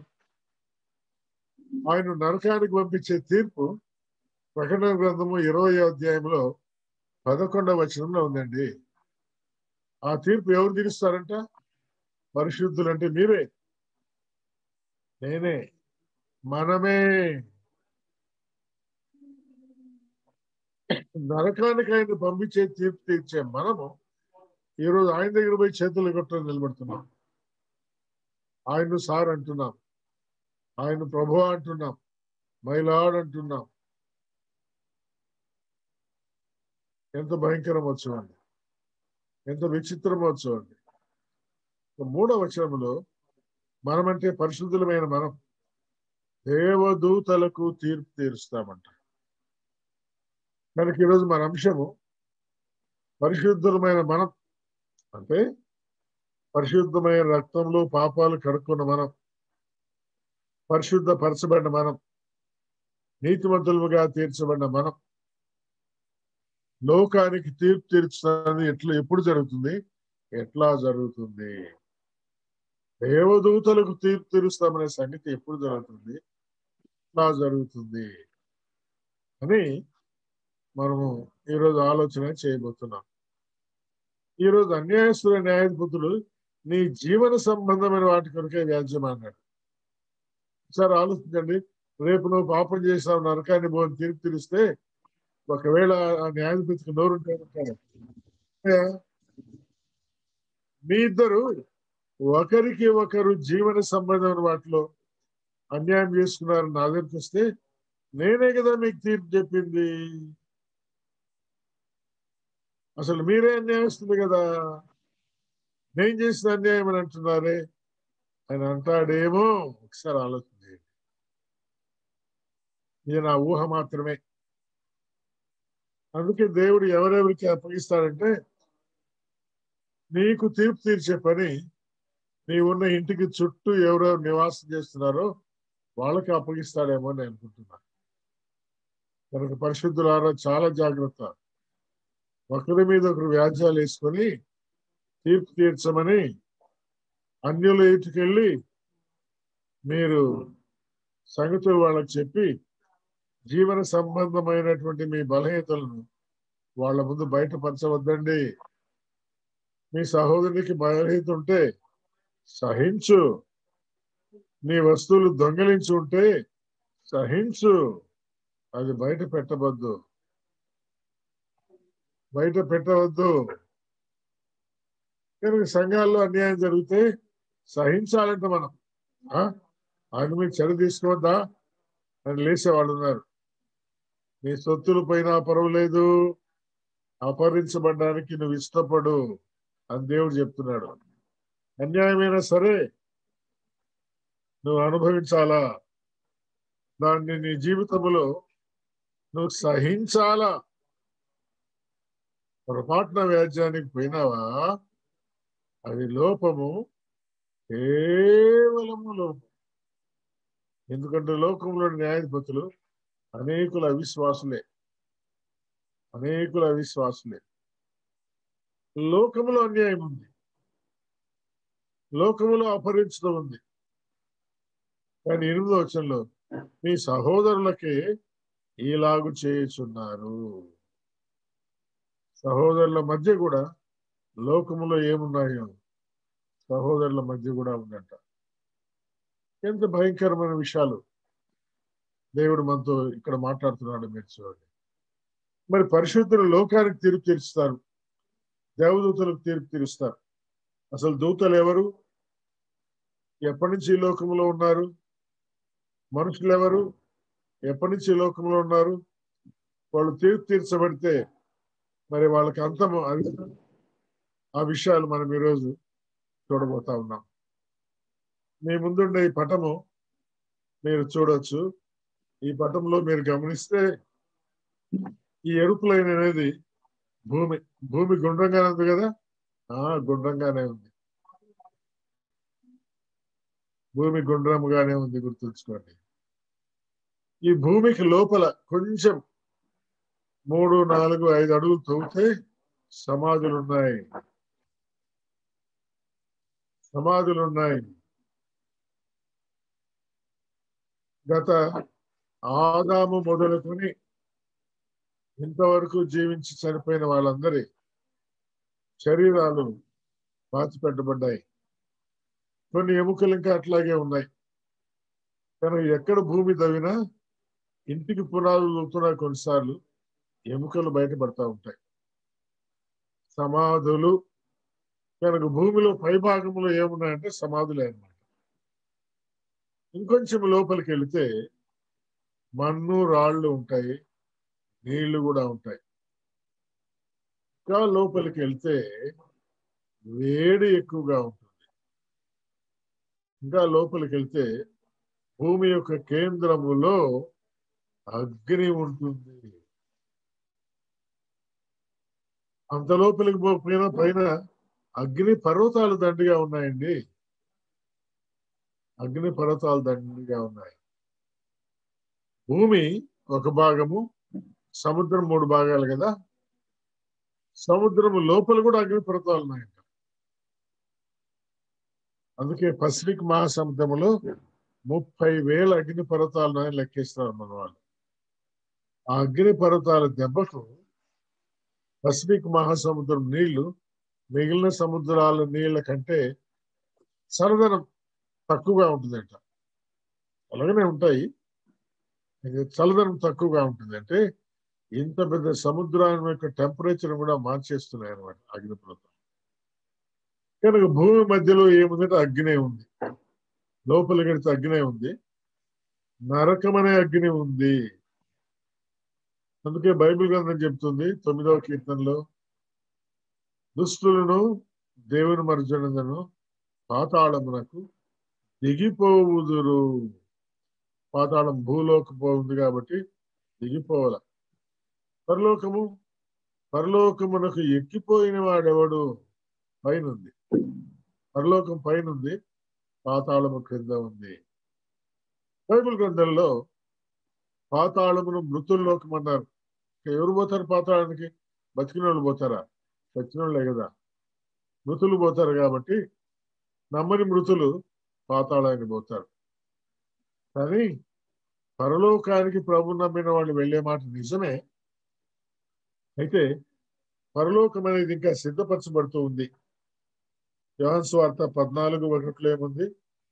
ఆయన నరకానికి పంపించే తీర్పు ప్రకటన గ్రంథము ఇరవై అధ్యాయంలో పదకొండవ వచనంలో ఉందండి. ఆ తీర్పు ఎవరు తీరుస్తారంట? పరిశుద్ధులు అంటే మీరే, నేనే, మనమే. నరకానికి ఆయన పంపించే తీర్పు తీర్చే మనము ఈరోజు ఆయన దగ్గర పోయి చేతులు కొట్టడం నిలబడుతున్నాం. ఆయన సార్ అంటున్నాం, ఆయన ప్రభు అంటున్నాం, మైలాడ్ అంటున్నాం. ఎంత భయంకరమో చూడండి, ఎంత విచిత్రమో చూడండి. మూడవ వచనంలో మనమంటే పరిశుద్ధులమైన మనం దేవదూతలకు తీర్పు తీరుస్తామంట. కనుక ఈరోజు మన అంశము పరిశుద్ధులమైన మనం అంటే పరిశుద్ధమైన రక్తంలో పాపాలు కడుక్కున్న మనం, పరిశుద్ధ పరచబడిన మనం, నీతిమంతులుగా తీర్చబడిన మనం లోకానికి తీర్పు తీర్చున్నది ఎట్లా ఎప్పుడు జరుగుతుంది? ఎట్లా జరుగుతుంది? దేవదూతలకు తీర్పు తీరుస్తామనే సంగతి ఎప్పుడు జరుగుతుంది? ఎట్లా జరుగుతుంది అని మనము ఈరోజు ఆలోచన చేయబోతున్నాం. ఈరోజు అన్యాయస్తుల న్యాయాధిపతులు నీ జీవన సంబంధమైన వాటి కొరకే వ్యాజ్యం అన్నాడు. సార్ ఆలోచించండి, రేపు నువ్వు పాపం చేసావు నరకాన్ని పోని తీర్పు తీరిస్తే ఒకవేళ ఆ న్యాయాధిపతికి నోరుంటే మీ ఇద్దరు ఒకరికి ఒకరు జీవన సంబంధమైన వాటిలో అన్యాయం చేసుకున్నారు నా దగ్గరికి వస్తే నేనే కదా మీకు తీర్పు చెప్పింది. అసలు మీరే అన్యాయస్తుంది కదా, నేను చేసిన అన్యాయం అని అంటున్నారే ఆయన అంటాడేమో. ఒకసారి ఆలోచన చేయండి. ఇది నా ఊహ మాత్రమే. అందుకే దేవుడు ఎవరెవరికి అప్పగిస్తాడంటే నీకు తీర్పు తీర్చే పని నీ ఉన్న ఇంటికి చుట్టూ ఎవరెవరు నివాసం చేస్తున్నారో వాళ్ళకి అప్పగిస్తాడేమో అని అనుకుంటున్నాను. కనుక పరిశుద్ధులారా చాలా జాగ్రత్త. ఒకరి మీద ఒకరు వ్యాజ్యాలు వేసుకొని తీర్పు తీర్చమని అన్యుల ఇంటికెళ్ళి మీరు సంగతులు వాళ్ళకి చెప్పి జీవన సంబంధమైనటువంటి మీ బలహీనతలను వాళ్ళ ముందు బయటపరచవద్దండి. మీ సహోదరునికి బలహీనత ఉంటే సహించు, నీ వస్తువులు దొంగిలించి ఉంటే సహించు, అది బయట పెట్టవద్దు, బయట పెట్టవద్దు. కనుక సంఘాల్లో అన్యాయం జరిగితే సహించాలంటే మనం ఆయన మీరు చర్య తీసుకోవద్దా అని లేచేవాళ్ళు ఉన్నారు. నీ సొత్తులు పైన పర్వాలేదు, అపహరించబడడానికి నువ్వు ఇష్టపడు అని దేవుడు చెప్తున్నాడు. అన్యాయమైనా సరే నువ్వు అనుభవించాలా, దాన్ని నీ జీవితంలో నువ్వు సహించాలా. పొరపాటున వ్యాజ్యానికి పోయినావా అది లోపము, కేవలము లోపం. ఎందుకంటే లోకంలో న్యాయాధిపతులు అనేకుల అవిశ్వాసులే, అనేకుల అవిశ్వాసులే. లోకములో అన్యాయం ఉంది, లోకములో అపహరించడం ఉంది. కానీ ఎనిమిదో వచనంలో మీ సహోదరులకే ఇలాగు చేయుచున్నారు. సహోదరుల మధ్య కూడా లోకములో ఏమున్నాయో సహోదరుల మధ్య కూడా ఉందంట. ఎంత భయంకరమైన విషయాలు దేవుడు మనతో ఇక్కడ మాట్లాడుతున్నాడు మీరు చూడండి. మరి పరిశుద్ధులు లోకానికి తీర్పు తీరుస్తారు, దేవదూతలకు తీర్పు తీరుస్తారు. అసలు దూతలు ఎవరు? ఎప్పటి నుంచి ఈ లోకంలో ఉన్నారు? మనుషులు ఎవరు? ఎప్పటి నుంచి ఈ లోకంలో ఉన్నారు? వాళ్ళు తీర్పు తీర్చబడితే మరి వాళ్ళకి అంతము ఆ విషయాలు మనం ఈరోజు చూడబోతా ఉన్నాం. మీ ముందుండే ఈ పటము మీరు చూడొచ్చు. ఈ పటంలో మీరు గమనిస్తే ఈ ఎరుపు లైన్ అనేది భూమి. భూమి గుండ్రంగానే ఉంది కదా? ఆ గుండ్రంగానే ఉంది. భూమి గుండ్రముగానే ఉంది, గుర్తుంచుకోండి. ఈ భూమికి లోపల కొంచెం మూడు నాలుగు ఐదు అడుగులు తవ్వితే సమాధులు ఉన్నాయి, సమాధులు ఉన్నాయి. గత ఆదాము మొదలుకొని ఇంతవరకు జీవించి చనిపోయిన వాళ్ళందరి శరీరాలు పాతిపెట్టబడ్డాయి. కొన్ని ఎముకలు ఇంకా అట్లాగే ఉన్నాయి. కానీ ఎక్కడ భూమి తవ్వినా ఇంటికి పునాదులు తవ్వుతున్నా కొన్నిసార్లు ఎముకలు బయటపడతా ఉంటాయి, సమాధులు. కనుక భూమిలో పైభాగంలో ఏమున్నాయంటే సమాధులే అన్నమాట. ఇంకొంచెం లోపలికి వెళితే మన్ను రాళ్ళు ఉంటాయి, నీళ్లు కూడా ఉంటాయి. ఇంకా లోపలికి వెళ్తే వేడి ఎక్కువగా ఉంటుంది. ఇంకా లోపలికి వెళ్తే భూమి యొక్క కేంద్రములో అగ్ని ఉంటుంది. అంత లోపలికి పోయినా పైన అగ్ని పర్వతాలు దండిగా ఉన్నాయండి, అగ్ని పర్వతాలు దండిగా ఉన్నాయి. భూమి ఒక భాగము, సముద్రం మూడు భాగాలు కదా. సముద్రము లోపల కూడా అగ్ని పర్వతాలు ఉన్నాయంట. అందుకే పసిఫిక్ మహాసముద్రంలో ముప్పై వేల అగ్ని పర్వతాలు ఉన్నాయని లెక్కిస్తున్నారు మన వాళ్ళు. ఆ అగ్ని పర్వతాల దెబ్బకు పసిఫిక్ మహాసముద్రం నీళ్లు మిగిలిన సముద్రాల నీళ్ల కంటే చల్లదనం తక్కువగా ఉంటుందంట. అలాగనే ఉంటాయి, చల్లదనం తక్కువగా ఉంటుంది. అంటే ఇంత పెద్ద సముద్రాన్ని యొక్క టెంపరేచర్ కూడా మార్చేస్తున్నాయి అన్నమాట అగ్నిపర్వతం. కనుక భూమి మధ్యలో ఏముందంటే అగ్నే ఉంది, లోపల గడితే అగ్నే ఉంది, నరకమనే అగ్ని ఉంది. అందుకే బైబిల్ గ్రంథం చెప్తుంది తొమ్మిదవ కీర్తనలో, దుష్టులను దేవుని మర్జనను పాతాళమునకు దిగిపోవుదురు. పాతాళం భూలోకపు ఉంది కాబట్టి దిగిపోవాల. పరలోకము పరలోకమునకు ఎక్కిపోయిన వాడెవడు? పైనుంది, పరలోకం పైనుంది, పాతాళము క్రింద ఉంది. బైబిల్ గ్రంథంలో పాతాళమును మృతుల్లోకం అన్నారు. ఎవరు పోతారు పాతాళానికి? బతికిన వాళ్ళు పోతారా? చచ్చిన వాళ్ళే కదా. మృతులు పోతారు కాబట్టి నమ్మని మృతులు పాతాళానికి పోతారు. కానీ పరలోకానికి ప్రభు నమ్మిన వాళ్ళు వెళ్ళే మాట నిజమే. అయితే పరలోకం అనేది ఇంకా సిద్ధపరచబడుతూ ఉంది. యోహాను సువార్త పద్నాలుగు ఒకటిలో ఏముంది?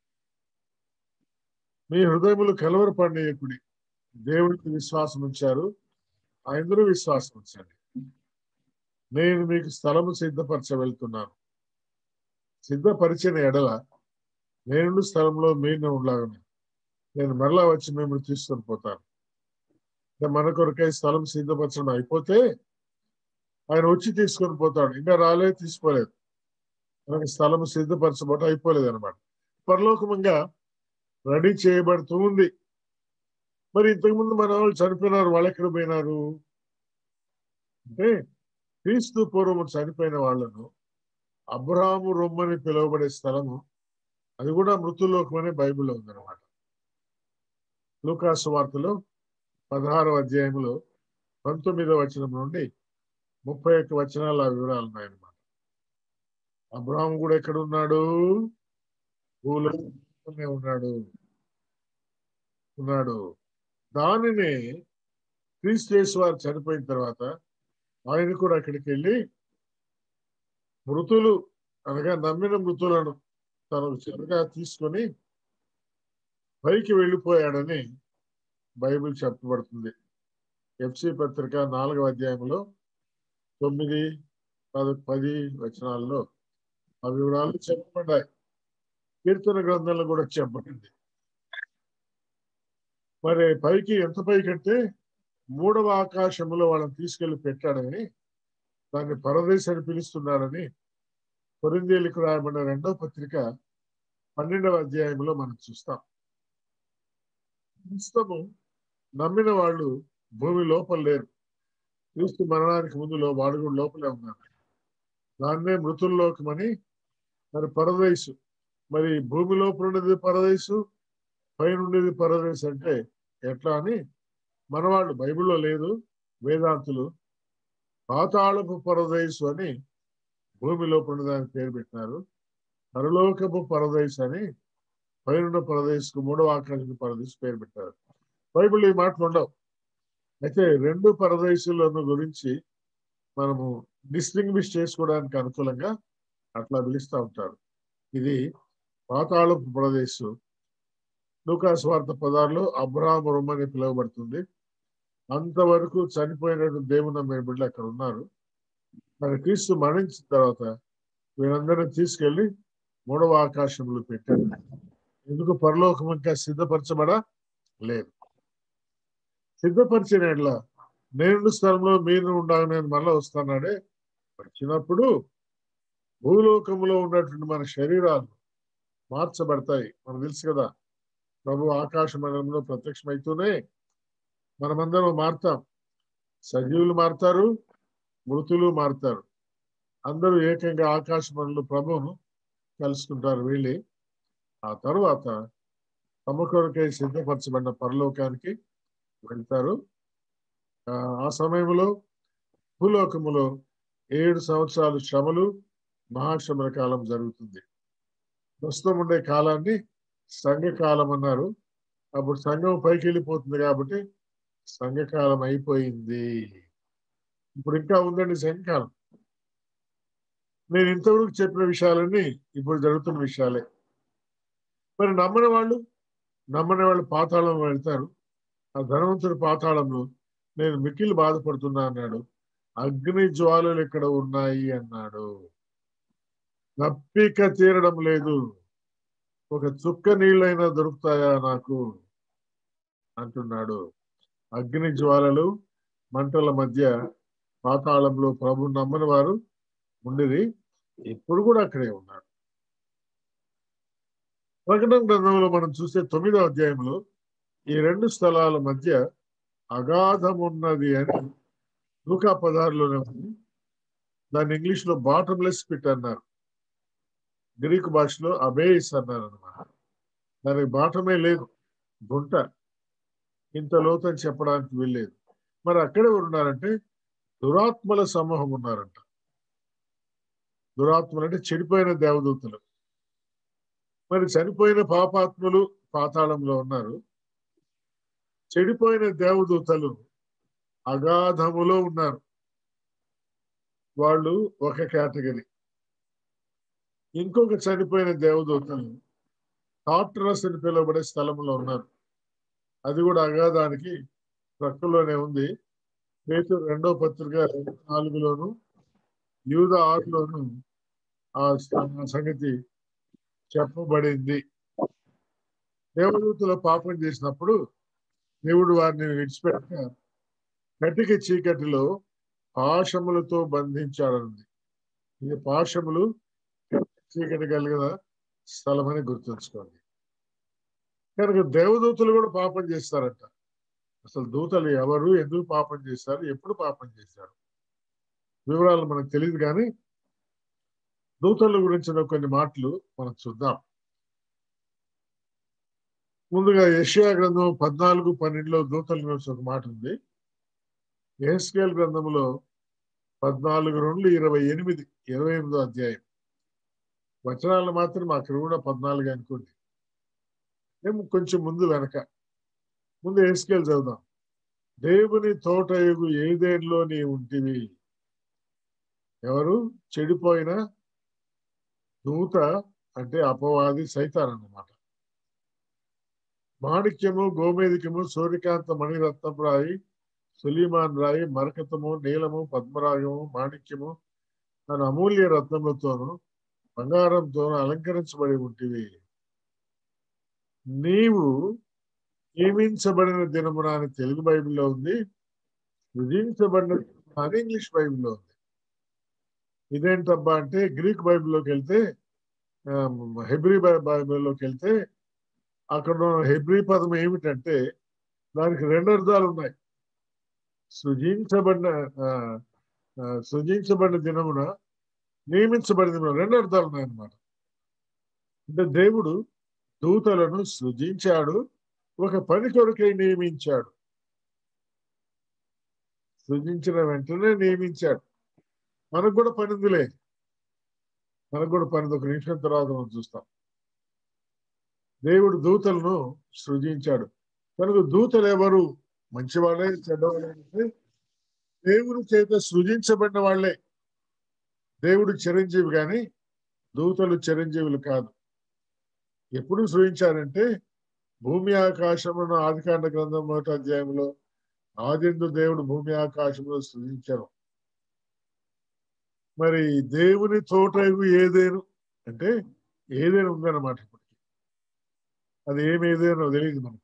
మీ హృదయములు కలవరపడనీయకుడి, దేవుడికి విశ్వాసం ఉంచారు, ఆయనలో విశ్వాసం ఉంచండి. నేను మీకు స్థలము సిద్ధపరచ వెళ్తున్నాను. సిద్ధపరిచిన ఎడల నేను స్థలంలో మీరు ఉండలాగను, నేను మరలా వచ్చి మిమ్మల్ని తీసుకొని పోతాను. మన కొరకై స్థలం సిద్ధపరచడం అయిపోతే ఆయన వచ్చి తీసుకొని పోతాడు. ఇంకా రాలేదు, తీసుకోలేదు. మనకి స్థలం సిద్ధపరచబోట అయిపోలేదు అనమాట. పరలోకమంగా రెడీ చేయబడుతూ ఉంది. మరి ఇంతకుముందు మన వాళ్ళు చనిపోయినారు, వాళ్ళు ఎక్కడ పోయినారు అంటే, క్రీస్తు పూర్వము చనిపోయిన వాళ్ళను అబ్రహాము రొమ్మని పిలువబడే స్థలము, అది కూడా మృతులోకం అనే బైబిల్లో ఉందన్నమాట. లూకాసు వార్తలో పదహారవ అధ్యాయంలో పంతొమ్మిదవ వచనం నుండి ముప్పై ఒక్క వచనాల వివరాలు ఉన్నాయన్నమాట. అబ్రహాము కూడా ఎక్కడ ఉన్నాడు? భూలోకంలోనే ఉన్నాడు ఉన్నాడు దానిని క్రీస్తు యేసు వారు చనిపోయిన తర్వాత ఆయన కూడా అక్కడికి వెళ్ళి మృతులు అనగా నమ్మిన మృతులను తనకు చెరగా తీసుకొని పైకి వెళ్ళిపోయాడని బైబిల్ చెప్పబడుతుంది. ఎఫ్సి పత్రిక నాలుగవ అధ్యాయంలో తొమ్మిది పది పది వచనాల్లో ఆ వివరాలు చెప్పబడ్డాయి. కీర్తన గ్రంథంలో కూడా చెప్పబడింది. మరి పైకి ఎంత పైకి అంటే మూడవ ఆకాశంలో వాళ్ళని తీసుకెళ్లి పెట్టాడని, దాన్ని పరదేశాన్ని పిలుస్తున్నాడని కొరింథీయులకు రాయబడిన రెండవ పత్రిక పన్నెండవ అధ్యాయంలో మనం చూస్తాం. ప్రస్తుతము నమ్మిన వాళ్ళు భూమి లోపల లేరు. క్రీస్తు మరణానికి ముందులో వాడు కూడా లోపలే ఉన్నారు. దాన్నే మృతుల్లోకమని. మరి పరదేశు, మరి భూమి లోపల ఉండేది పరదేశు, పైన ఉండేది పరదేశు అంటే ఎట్లా అని మనవాళ్ళు, బైబిల్లో లేదు, వేదాంతులు పాతాళపు పరదేశు అని భూమి లోపల దానికి పేరు పెట్టినారు. పరలోకపు పరదేశు అని పైన పరదేశకు, మూడవ ఆకాశపు పరదేశు పేరు పెట్టారు. బైబిల్ ఈ మాటలు ఉండవు. అయితే రెండు పరదేశులను గురించి మనము డిస్టింగ్విష్ చేసుకోవడానికి అనుకూలంగా అట్లా పిలుస్తూ ఉంటారు. ఇది పాతాళపు పరదేశు. లూకాసు వార్త పదార్లో అబ్రహాము రొమ్మని పిలువబడుతుంది. అంతవరకు చనిపోయినటువంటి దేవుని నమ్మిన బిడ్డలు అక్కడ ఉన్నారు. మరి క్రీస్తు మరణించిన తర్వాత వీరందరినీ తీసుకెళ్లి మూడవ ఆకాశంలో పెట్టారు. ఎందుకు? పరలోకం ఇంకా సిద్ధపరచబడా లేదు. సిద్ధపరిచిన ఎడ్ల నేను స్థలంలో మీరు ఉండాలి, నేను మళ్ళీ వస్తానాడే. వచ్చినప్పుడు భూలోకంలో ఉన్నటువంటి మన శరీరాలు మార్చబడతాయి. మనకు తెలుసు కదా, ప్రభు ఆకాశ మండలంలో ప్రత్యక్షమైతూనే మనమందరం మారుతాం. సజీవులు మారుతారు, మృతులు మారుతారు. అందరూ ఏకంగా ఆకాశ మండలంలో ప్రభువును కలుసుకుంటారు వెళ్ళి. ఆ తరువాత తమ కొరకై సిద్ధపరచబడిన పరలోకానికి వెళ్తారు. ఆ సమయంలో భూలోకములో ఏడు సంవత్సరాలు శ్రమలు, మహాశ్రమల కాలం జరుగుతుంది. ప్రస్తుతం ఉండే కాలాన్ని సంఘకాలం అన్నారు. అప్పుడు సంఘం పైకి వెళ్ళిపోతుంది కాబట్టి సంఘకాలం అయిపోయింది. ఇప్పుడు ఇంకా ఉందండి సంఘకాలం. నేను ఇంతవరకు చెప్పిన విషయాలన్నీ ఇప్పుడు జరుగుతున్న విషయాలే. మరి నమ్మని వాళ్ళు నమ్మని వాళ్ళు పాతాళం వెళ్తారు. ఆ ధనవంతుడు పాతాళంలో నేను మిక్కిలి బాధపడుతున్నా అన్నాడు. అగ్ని జ్వాలలు ఇక్కడ ఉన్నాయి అన్నాడు. తప్పిక తీరడం లేదు. ఒక చుక్క నీళ్ళైనా దొరుకుతాయా నాకు అంటున్నాడు. అగ్ని జ్వాలలు మంటల మధ్య పాతాళంలో ప్రభు నమ్మని వారు ఉండేది. ఇప్పుడు కూడా అక్కడే ఉన్నారు. ప్రకటన గ్రంథంలో మనం చూస్తే తొమ్మిదో అధ్యాయంలో ఈ రెండు స్థలాల మధ్య అగాధం ఉన్నది అని లూకా పదహారులోనే ఉంది. దాన్ని ఇంగ్లీష్ లో బాటమ్లెస్ పిట్ అన్నారు. గ్రీకు భాషలో అబేయిస్ అన్నారు అనమాట. దానికి బాటమే లేదు, గుంట. ఇంత లోతని చెప్పడానికి వీల్లేదు. మరి అక్కడే ఉన్నారంటే దురాత్మల సమూహం ఉన్నారంట. దురాత్మలు అంటే చెడిపోయిన దేవదూతలు. మరి చనిపోయిన పాపాత్ములు పాతాళంలో ఉన్నారు. చెడిపోయిన దేవదూతలు అగాధములో ఉన్నారు. వాళ్ళు ఒక కేటగిరీ. ఇంకొక చనిపోయిన దేవదూతలు టార్టరస్ అని పిలువబడే స్థలంలో ఉన్నారు. అది కూడా అగాధానికి ప్రక్కలోనే ఉంది. పేతురు రెండో పత్రిక రెండు నాలుగులోను యూద ఆరులోను ఆ సంగతి చెప్పబడింది. దేవదూతలు పాపం చేసినప్పుడు దేవుడు వారిని విడిచిపెట్టక కటిక చీకటిలో పాశములతో బంధించాడనుంది. ఇది పాశములు చీకటి కలిగిన స్థలం అని గుర్తుంచుకోండి. కనుక దేవదూతలు కూడా పాపం చేస్తారంట. అసలు దూతలు ఎవరు, ఎందుకు పాపం చేస్తారు, ఎప్పుడు పాపం చేశారు, వివరాలు మనకు తెలియదు. కానీ దూతల గురించిన కొన్ని మాటలు మనం చూద్దాం. ముందుగా యెషయా గ్రంథం పద్నాలుగు పన్నెండులో దూతల గురించి ఒక మాట ఉంది. యెహెజ్కేలు గ్రంథంలో పద్నాలుగు రెండు ఇరవై ఎనిమిది ఇరవై ఎనిమిదో అధ్యాయం వచనాలు మాత్రం అక్కడ కూడా పద్నాలుగు అనుకోండి. మేము కొంచెం ముందు వెనక ముందు యెహెజ్కేలు చదువుదాం. దేవుని తోటయుగు ఏదేన్లో నీ ఉంటివి. ఎవరు? చెడిపోయిన దూత అంటే అపవాది సైతాన్ అన్నమాట. మాణిక్యము గోమేదికము సూర్యకాంత మణిరత్నం రాయి సులీమాన్ రాయి మరకతము నీలము పద్మరాగము మాణిక్యము తన అమూల్య రత్నములతోనూ బంగారంతోనూ అలంకరించబడి ఉంటివి. నీవు నియమించబడిన దినమున అని తెలుగు బైబిల్లో ఉంది. సృజించబడిన అని ఇంగ్లీష్ బైబిల్లో ఉంది. ఇదేంటబ్బా అంటే గ్రీక్ బైబిల్లోకి వెళ్తే, హెబ్రీ బైబిల్లోకి వెళ్తే అక్కడ హెబ్రీ పదం ఏమిటంటే దానికి రెండు అర్థాలు ఉన్నాయి. సృజించబడిన సృజించబడిన దినమున నియమించబడిన దినమున రెండు అర్థాలు ఉన్నాయన్నమాట. అంటే దేవుడు దూతలను సృజించాడు, ఒక పని కొరకై నియమించాడు. సృజించిన వెంటనే నియమించాడు. మనకు కూడా పని ఉందిలే, మనకు కూడా పని. ఒక నిమిషం తర్వాత మనం చూస్తాం. దేవుడు దూతలను సృజించాడు. కనుక దూతలు ఎవరు? మంచివాళ్ళే చెడ్డవాళ్ళే అంటే దేవుడి చేత సృజించబడిన వాళ్ళే. దేవుడు చిరంజీవి కానీ దూతలు చిరంజీవులు కాదు. ఎప్పుడు సృజించారంటే భూమి ఆకాశములను ఆదికాండ గ్రంథం మొదటి అధ్యాయంలో ఆదిందు దేవుడు భూమి ఆకాశంలో సృజించారు. మరి దేవుని తోట ఏదేను అంటే ఏదేను ఉందన్నమాట. ఇప్పటికి అది ఏమి ఏదేనో తెలియదు మనకు.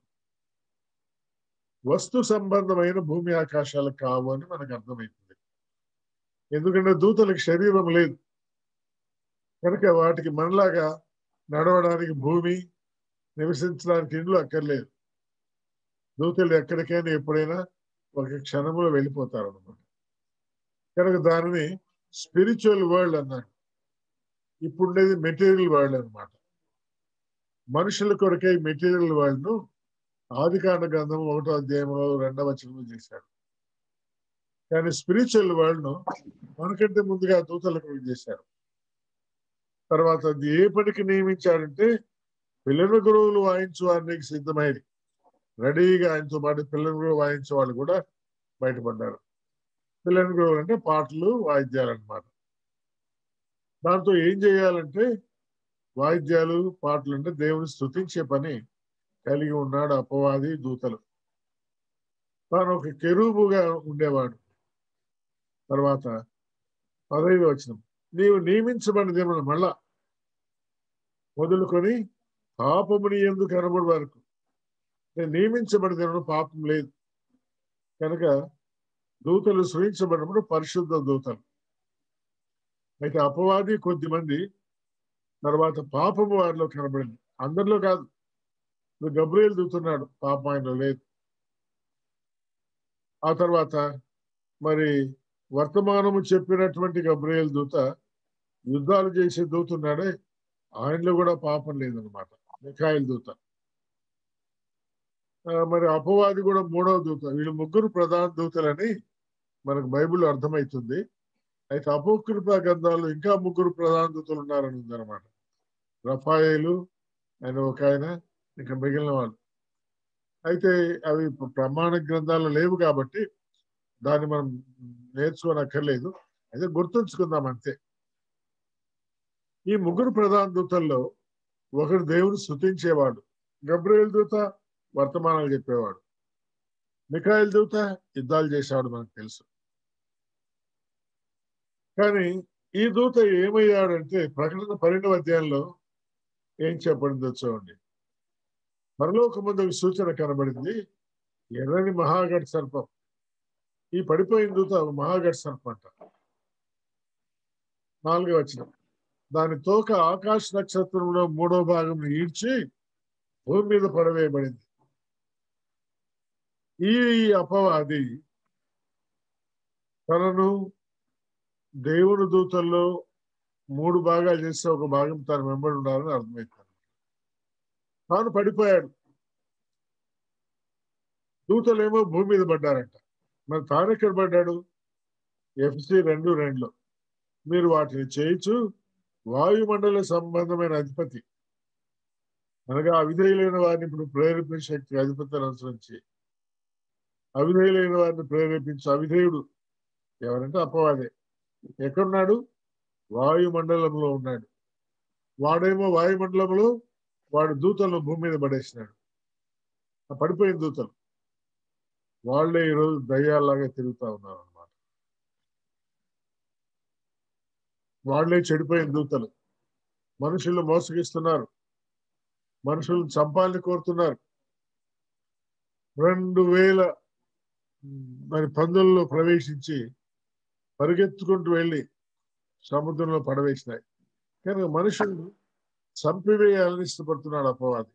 వస్తు సంబంధమైన భూమి ఆకాశాలు కావు అని మనకు అర్థమవుతుంది. ఎందుకంటే దూతలకు శరీరం లేదు కనుక వాటికి మనలాగా నడవడానికి భూమి, నివసించడానికి ఇండ్లు అక్కర్లేదు. దూతలు ఎక్కడికైనా ఎప్పుడైనా ఒక క్షణంలో వెళ్ళిపోతారు అన్నమాట. కనుక దానిని స్పిరిచువల్ వరల్డ్ అన్నాడు. ఇప్పుడుండేది మెటీరియల్ వరల్డ్ అన్నమాట. మనుషుల కొరకై మెటీరియల్ వరల్డ్ ను ఆదికాండ గ్రంథం ఒకటో అధ్యాయంలో రెండవ వచనంలో చేశాడు. కానీ స్పిరిచువల్ వరల్డ్ ను మనకంటే ముందుగా దూతల కొరకు చేశాడు. తర్వాత అది ఏ పనికి నియమించాడంటే పిల్లల గురువులు వాయించు వారికి సిద్ధమైంది. రెడీగా ఆయనతో పాటు పిల్లలు కూడా వాయించే వాళ్ళు కూడా బయటపడ్డారు. పిల్లలు కూడా అంటే పాటలు వాయిద్యాలు అన్నమాట. దాంతో ఏం చేయాలంటే వాయిద్యాలు పాటలు అంటే దేవుని స్తుతించే పని కలిగి ఉన్నాడు అపవాది దూతలు. తాను ఒక కెరూబుగా ఉండేవాడు. తర్వాత పదవి వచనం, నీవు నియమించబడిన దేవుడు మళ్ళా మొదలుకొని పాపముని ఎందుకు కనబడి వరకు నేను నియమించబడిన దేవుడు పాపం లేదు కనుక దూతలు సృజించబడినప్పుడు పరిశుద్ధ దూతలు. అయితే అపవాది కొద్దిమంది తర్వాత పాపము వారిలో కనబడింది. అందరిలో కాదు. గబ్రియేలు దూతున్నాడు, పాపం ఆయనలో లేదు. ఆ తర్వాత మరి వర్తమానము చెప్పినటువంటి గబ్రియేలు దూత యుద్ధాలు చేసే దూతున్నాడే, ఆయనలో కూడా పాపం లేదనమాట. మిఖాయిల్ దూత. మరి అపవాది కూడా మూడవ దూత. వీళ్ళు ముగ్గురు ప్రధాన దూతలని మనకు బైబిల్ అర్థమవుతుంది. అయితే అపోక్రిఫా గ్రంథాలు ఇంకా ముగ్గురు ప్రధాన దూతలు ఉన్నారని ఉందన్నమాట. రఫాయేలు ఆయన ఒక ఆయన, ఇంకా మిగిలిన వాళ్ళు. అయితే అవి ప్రమాణ గ్రంథాలు లేవు కాబట్టి దాన్ని మనం నేర్చుకోనక్కర్లేదు. అయితే గుర్తుంచుకుందాం అంతే. ఈ ముగ్గురు ప్రధాన దూతల్లో ఒకరు దేవుడు స్తుతించేవాడు. గబ్రియేలు దూత వర్తమానాలు చెప్పేవాడు. మిఖాయిల్ దూత యుద్ధాలు చేసేవాడు, మనకు తెలుసు. కానీ ఈ దూత ఏమయ్యాడంటే ప్రకటన పన్నెండవ అధ్యాయంలో ఏం చెప్పబడిందో చూడండి. పరలోకమందు ఒక సూచన కనబడింది, ఎర్రని మహాగఢ సర్పం. ఈ పడిపోయిన దూత మహాగఢ సర్పం అంట. నాలుగో వచనం, దాని తోక ఆకాశ నక్షత్రంలో మూడో భాగం ఈడ్చి భూమి మీద పడవేయబడింది. ఈ అపవాది తనను దేవుని దూతల్లో మూడు భాగాలు చేస్తే ఒక భాగం తను వెంబడి ఉండాలని అర్థమవుతాను. తాను పడిపోయాడు. దూతలేమో భూమి మీద పడ్డారంట. మరి తాను ఎక్కడ పడ్డాడు? ఎఫ్సి రెండు రెండులో మీరు వాటిని చేయొచ్చు, వాయుమండల సంబంధమైన అధిపతి అనగా అవిధేయులైన వారిని ఇప్పుడు ప్రేరేపించే శక్తి అధిపతిని అనుసరించి అవిధేయులైన వారిని ప్రేరేపించు అవిధేయుడు ఎవరంటే అపవాదే. ఎక్కడున్నాడు? వాయుమండలంలో ఉన్నాడు. వాడేమో వాయుమండలంలో వాడు దూతలను భూమి మీద పడేసినాడు. ఆ పడిపోయిన దూతలు వాళ్ళే ఈరోజు దయ్యాల్లాగా తిరుగుతా ఉన్నారు అన్నమాట. వాళ్ళే చెడిపోయిన దూతలు. మనుషులు మోసగిస్తున్నారు, మనుషులను చంపాలని కోరుతున్నారు. రెండు వేల మరి పందుల్లో ప్రవేశించి పరిగెత్తుకుంటూ వెళ్ళి సముద్రంలో పడవేసినాయి. కనుక మనుషులు చంపివేయాలని ఇష్టపడుతున్నాడు అపవాది.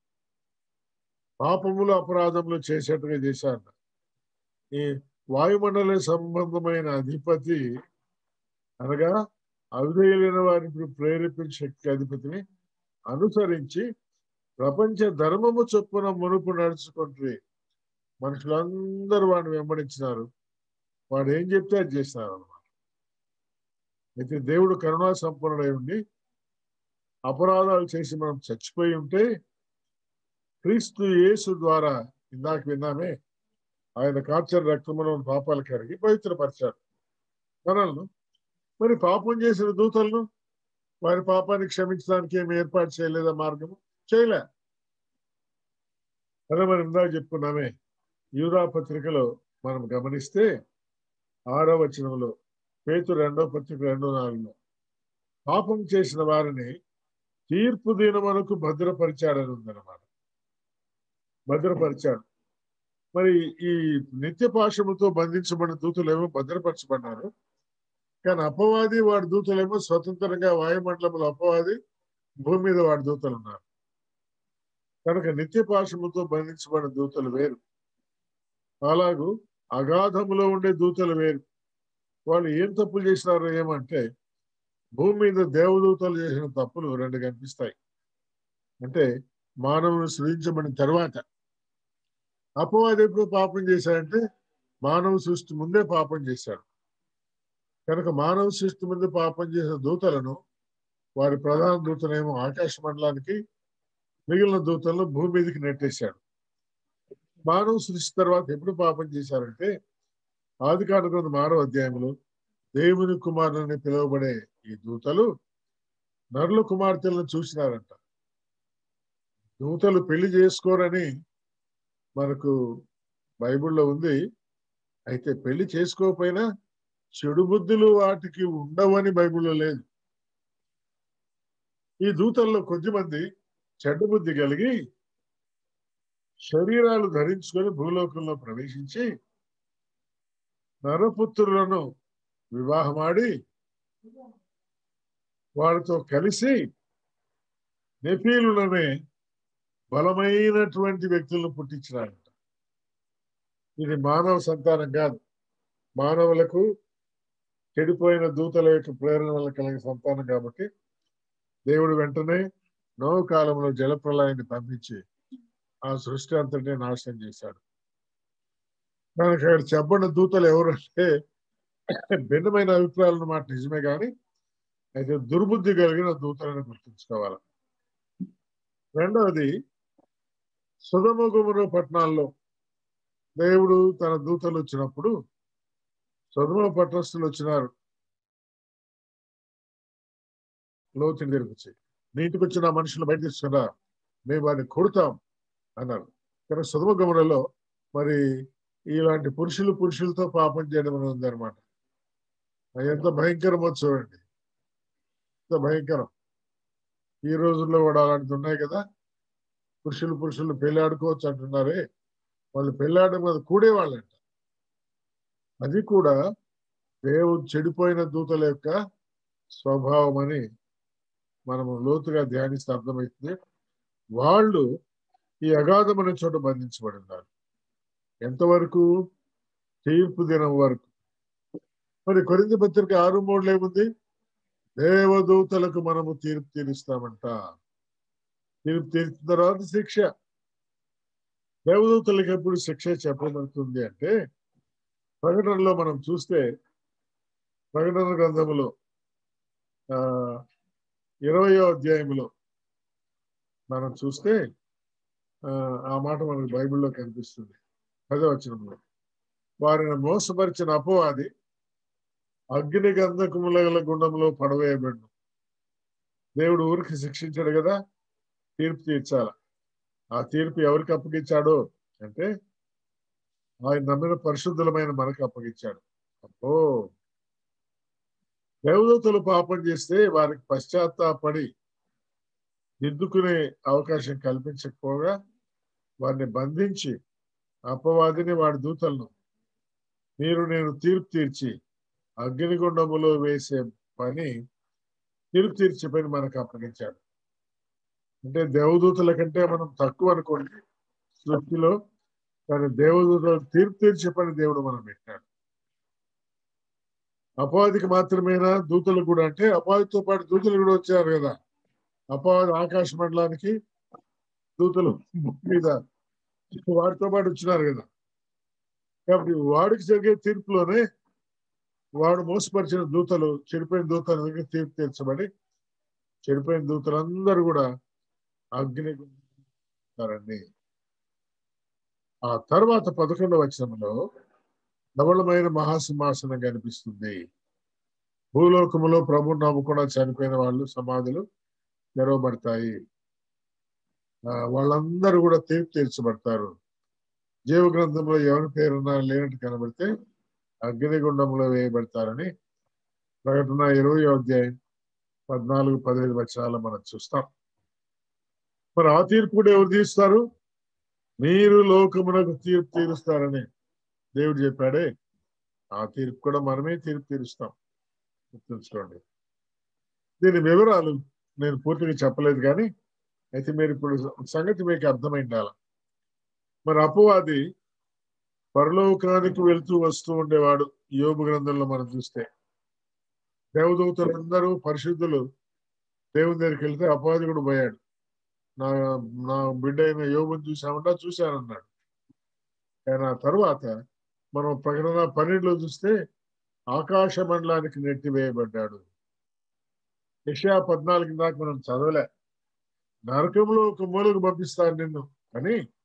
పాపములు అపరాధములు చేసేట్టుగా చేశాడు. ఈ వాయుమండల సంబంధమైన అధిపతి అనగా అవిధేయులైన వారిని ప్రేరేపించే శక్తి అధిపతిని అనుసరించి ప్రపంచ ధర్మము చొప్పున మునుపు నడుచుకుంటే మనుషులందరూ వాడిని వెంబడించినారు. వాడు ఏం చెప్తే అది చేస్తారు అన్నమాట. అయితే దేవుడు కరుణా సంపన్నుడై ఉండి అపరాధాలు చేసి మనం చచ్చిపోయి ఉంటే క్రీస్తు యేసు ద్వారా ఇందాక విన్నామే, ఆయన కార్చర రక్తములో పాపాలు కరిగి పవిత్రపరిచారు మనల్ని. మరి పాపం చేసిన దూతలను వారి పాపాన్ని క్షమించడానికి ఏమి ఏర్పాటు చేయలేదా? మార్గము చేయలే అదే మనం ఇందాక చెప్పుకున్నామే. యూదా పత్రికలో మనం గమనిస్తే ఆరో వచనంలో, పేతురు రెండో పత్రిక రెండో నాలుగులో పాపం చేసిన వారిని తీర్పు దినమునకు భద్రపరిచాడని ఉందన్నమాట. భద్రపరిచాడు. మరి ఈ నిత్య పాశముతో బంధించబడిన దూతలేమో భద్రపరచబడ్డారు. కానీ అపవాది వాడి దూతలేమో స్వతంత్రంగా వాయుమండలంలో అపవాది, భూమి మీద వాడి దూతలు ఉన్నారు. కనుక నిత్య పాశముతో బంధించబడిన దూతలు వేరు, అలాగూ అగాధములో ఉండే దూతలు వేరు. వాళ్ళు ఏం తప్పులు చేసినారో ఏమంటే, భూమి మీద దేవదూతలు చేసిన తప్పులు రెండు కనిపిస్తాయి. అంటే మానవుని సృజించబడిన తర్వాత. అపవాది ఎప్పుడు పాపం చేశాడంటే మానవ సృష్టి ముందే పాపం చేశాడు. కనుక మానవ సృష్టి ముందే పాపం చేసిన దూతలను వారి ప్రధాన దూతనేమో ఆకాశ మండలానికి, మిగిలిన దూతలను భూమి మీదకి నెట్టేశాడు. మానవ సృష్టి తర్వాత ఎప్పుడు పాపం చేశారంటే ఆది కాండ గ్రంథం ఆరో అధ్యాయంలో దేవుని కుమారుని పిలువబడే ఈ దూతలు నరుల కుమార్తెలను చూసినారంట. దూతలు పెళ్లి చేసుకోరని మనకు బైబిల్లో ఉంది. అయితే పెళ్లి చేసుకోకపోయినా చెడు బుద్ధులు వాటికి ఉండవని బైబిల్లో లేదు. ఈ దూతల్లో కొద్దిమంది చెడ్డ బుద్ధి కలిగి శరీరాలు ధరించుకొని భూలోకంలో ప్రవేశించి నరపుత్రులను వివాహమాడి వారితో కలిసి నెఫీలులనే బలమైనటువంటి వ్యక్తులను పుట్టించినారంట. ఇది మానవ సంతానం కాదు. మానవులకు చెడిపోయిన దూతల యొక్క ప్రేరణ వల్ల కలిగిన సంతానం కాబట్టి దేవుడు వెంటనే నోవు కాలంలో జలప్రలయాన్ని పంపించి ఆ సృష్టి అంతటిని నాశనం చేశాడు. మనకి అక్కడ చెప్పబడిన దూతలు ఎవరంటే భిన్నమైన అభిప్రాయాలు మాట నిజమే కానీ అయితే దుర్బుద్ధి కలిగిన దూతలను గుర్తుంచుకోవాలి. రెండవది సొదొమ గొమొర్రా పట్టణాల్లో దేవుడు తన దూతలు వచ్చినప్పుడు సొదొమ పట్టణస్తులు వచ్చినారు లోతుని దగ్గరికి నీటికి వచ్చిన మనుషులు బయట తీసుకున్నా మేము వారిని కొడతాం అన్నారు. కానీ సొదొమ గొమొర్రాలో మరి ఇలాంటి పురుషులు పురుషులతో పాపం చేయడం అనేది ఉందన్నమాట. ఎంత భయంకరమో చూడండి, ఎంత భయంకరం. ఈ రోజుల్లో కూడా అలాంటివి ఉన్నాయి కదా. పురుషులు పురుషులు పెళ్ళాడుకోవచ్చు అంటున్నారే, వాళ్ళు పెళ్ళాడడం మీద కూడేవాళ్ళంట. అది కూడా దేవుడు చెడిపోయిన దూతల యొక్క స్వభావం అని మనము లోతుగా ధ్యానిస్తే అర్థమవుతుంది. వాళ్ళు ఈ అగాధమైన చోట బంధించబడి ఉన్నారు. ఎంతవరకు? తీర్పు దినం వరకు. మరి కొరింథీ పత్రిక ఆరు మూడులో ఏముంది? దేవదూతలకు మనము తీర్పు తీరుస్తామంట. తీర్పు తీర్చిన తర్వాత శిక్ష. దేవదూతలకు ఎప్పుడు శిక్ష చెప్పబడుతుంది అంటే ప్రకటనలో మనం చూస్తే ప్రకటన గ్రంథములో ఆ ఇరవయో అధ్యాయంలో మనం చూస్తే ఆ ఆ మాట మనకు బైబిల్లో కనిపిస్తుంది. పదవచనంలో వారిని మోసపరిచిన అపవాది అగ్ని గంధకముల గుండంలో పడవేయబడ్డు. దేవుడు ఊరికి శిక్షించాడు కదా, తీర్పు తీర్చాల. ఆ తీర్పు ఎవరికి అప్పగించాడు అంటే ఆయన నమ్మిన పరిశుద్ధులమైన మనకు అప్పగించాడు. అబ్బో, దేవదూతలు పాపం చేస్తే వారికి పశ్చాత్తాపడి దిద్దుకునే అవకాశం కల్పించకపోగా వారిని బంధించి అపవాదిని వాడి దూతలను మీరు నేను తీర్పు తీర్చి అగ్నిగుండములో వేసే పని, తీర్పు తీర్చే పని మనకు అప్పగించాడు. అంటే దేవదూతల కంటే మనం తక్కువ అనుకోండి సృష్టిలో, కానీ దేవదూతలు తీర్పు తీర్చే పని దేవుడు మనం పెట్టాడు. అపవాదికి మాత్రమేనా దూతలు కూడా అంటే అపవాదితో పాటు దూతలు కూడా వచ్చారు కదా. అపవాది ఆకాశ మండలానికి, దూతలు మీద వాడితో పాటు వచ్చినారు కదా. కాబట్టి వాడికి జరిగే తీర్పులోనే వాడు మోసపరిచిన దూతలు, చెడిపోయిన దూతల దగ్గర తీర్పు తీర్చబడి చెడిపోయిన దూతలందరూ కూడా అగ్ని గుంటారండి. ఆ తర్వాత పదకొండవ వచనంలో ధవళమైన మహాసింహాసనం కనిపిస్తుంది. భూలోకములో ప్రభు నమ్ముకుండా చనిపోయిన వాళ్ళు సమాధులు తెరవబడతాయి. ఆ వాళ్ళందరూ కూడా తీర్పు తీర్చబడతారు. జీవ గ్రంథంలో ఎవరి పేరున్నా లేనట్టు కనబడితే అగ్నిగుండంలో వేయబడతారని ప్రకటన ఇరవై అధ్యాయం పద్నాలుగు పదిహేను వచనాలు మనం చూస్తాం. మరి ఆ తీర్పు కూడా ఎవరు తీరుస్తారు? మీరు లోకమునకు తీర్పు తీరుస్తారని దేవుడు చెప్పాడే, ఆ తీర్పు కూడా మనమే తీర్పు తీరుస్తాం. గుర్తుంచుకోండి. దీని వివరాలు నేను పూర్తిగా చెప్పలేదు కానీ అయితే మీరు ఇప్పుడు సంగతి మీకు అర్థమైండాల. మరి అపవాది పరలోకానికి వెళ్తూ వస్తూ ఉండేవాడు. యోబు గ్రంథంలో మనం చూస్తే దేవదూతలందరూ పరిశుద్ధులు దేవుని దగ్గరికి వెళ్తే అపవాది కూడా పోయాడు. నా నా బిడ్డ అయిన యోబుని చూసామంటా చూశానన్నాడు. కానీ ఆ తర్వాత మనం ప్రకటన పన్నెండులో చూస్తే ఆకాశ మండలానికి నెట్టివేయబడ్డాడు. యెషయా పద్నాలుగు దాకా మనం చదవలే. నరకంలో ఒక మూలకు పంపిస్తాను నిన్ను అని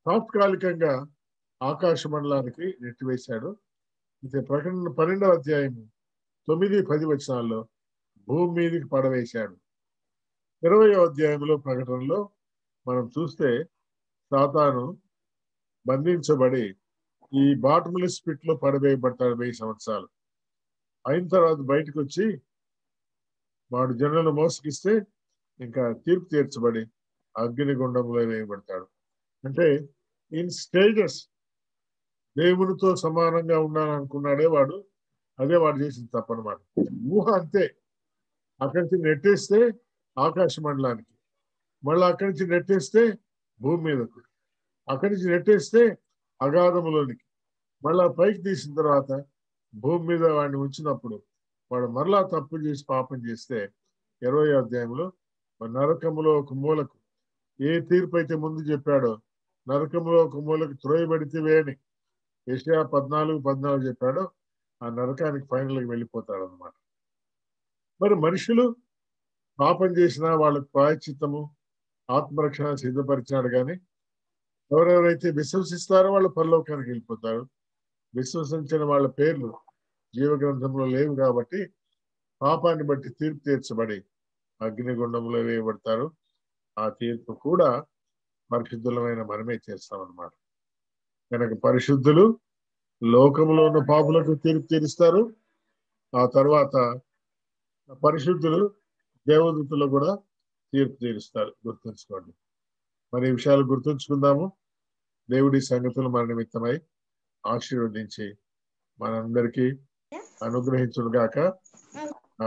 తాత్కాలికంగా ఆకాశ మండలానికి నెట్టివేశాడు. అయితే ప్రకటన పన్నెండవ అధ్యాయం తొమ్మిది పది వచనాల్లో భూమి మీదకి పడవేశాడు. ఇరవయో అధ్యాయంలో ప్రకటనలో మనం చూస్తే సాతాను బంధించబడి ఈ బాటమ్లెస్ పిట్ లో పడవేయబడతాడు వెయ్యి సంవత్సరాలు. అయిన తర్వాత బయటకు వచ్చి వాడు జనులను మోసగిస్తే ఇంకా తీర్పు తీర్చబడి అగ్నిగుండంలో వేయబడతాడు. అంటే ఇన్ స్టేజెస్ దేవునితో సమానంగా ఉండాలనుకున్నాడే వాడు, అదే వాడు చేసిన తప్పనమాట. ఊహ అంతే. అక్కడి నుంచి నెట్టేస్తే ఆకాశ మండలానికి, మళ్ళీ అక్కడి నుంచి నెట్టేస్తే భూమి మీదకు, అక్కడి నుంచి నెట్టేస్తే అగాధములోనికి, మళ్ళా పైకి తీసిన తర్వాత భూమి మీద వాడిని ఉంచినప్పుడు వాడు మరలా తప్పు చేసి పాపం చేస్తే ఇరవై అధ్యాయంలో నరకములో ఒక మూలకు, ఏ తీర్పు అయితే ముందు చెప్పాడో నరకంలో ఒక మూలకు త్రోయబడితే అని యెషయా పద్నాలుగు పద్నాలుగు చెప్పాడో ఆ నరకానికి ఫైనల్కి వెళ్ళిపోతాడు అనమాట. మరి మనుషులు పాపం చేసినా వాళ్ళకు ప్రాయశ్చిత్తము ఆత్మరక్షణ సిద్ధపరిచాడు. కానీ ఎవరెవరైతే విశ్వసిస్తారో వాళ్ళు పరలోకానికి వెళ్ళిపోతారు. విశ్వసించిన వాళ్ళ పేర్లు జీవ గ్రంథంలో లేవు కాబట్టి పాపాన్ని బట్టి తీర్పు తీర్చబడి అగ్నిగుండంలో వేయబడతారు. ఆ తీర్పు కూడా పరిశుద్ధులమైన మనమే చేస్తామన్నమాట. కనుక పరిశుద్ధులు లోకంలో ఉన్న పాపులకు తీర్పు తీరుస్తారు. ఆ తర్వాత పరిశుద్ధులు దేవదూతలు కూడా తీర్పు తీరుస్తారు. గుర్తుంచుకోండి. మరి ఈ విషయాలు గుర్తుంచుకుందాము. దేవుడి సంగతులు మన నిమిత్తమై ఆశీర్వదించి మనందరికీ అనుగ్రహించును గాక. ఆ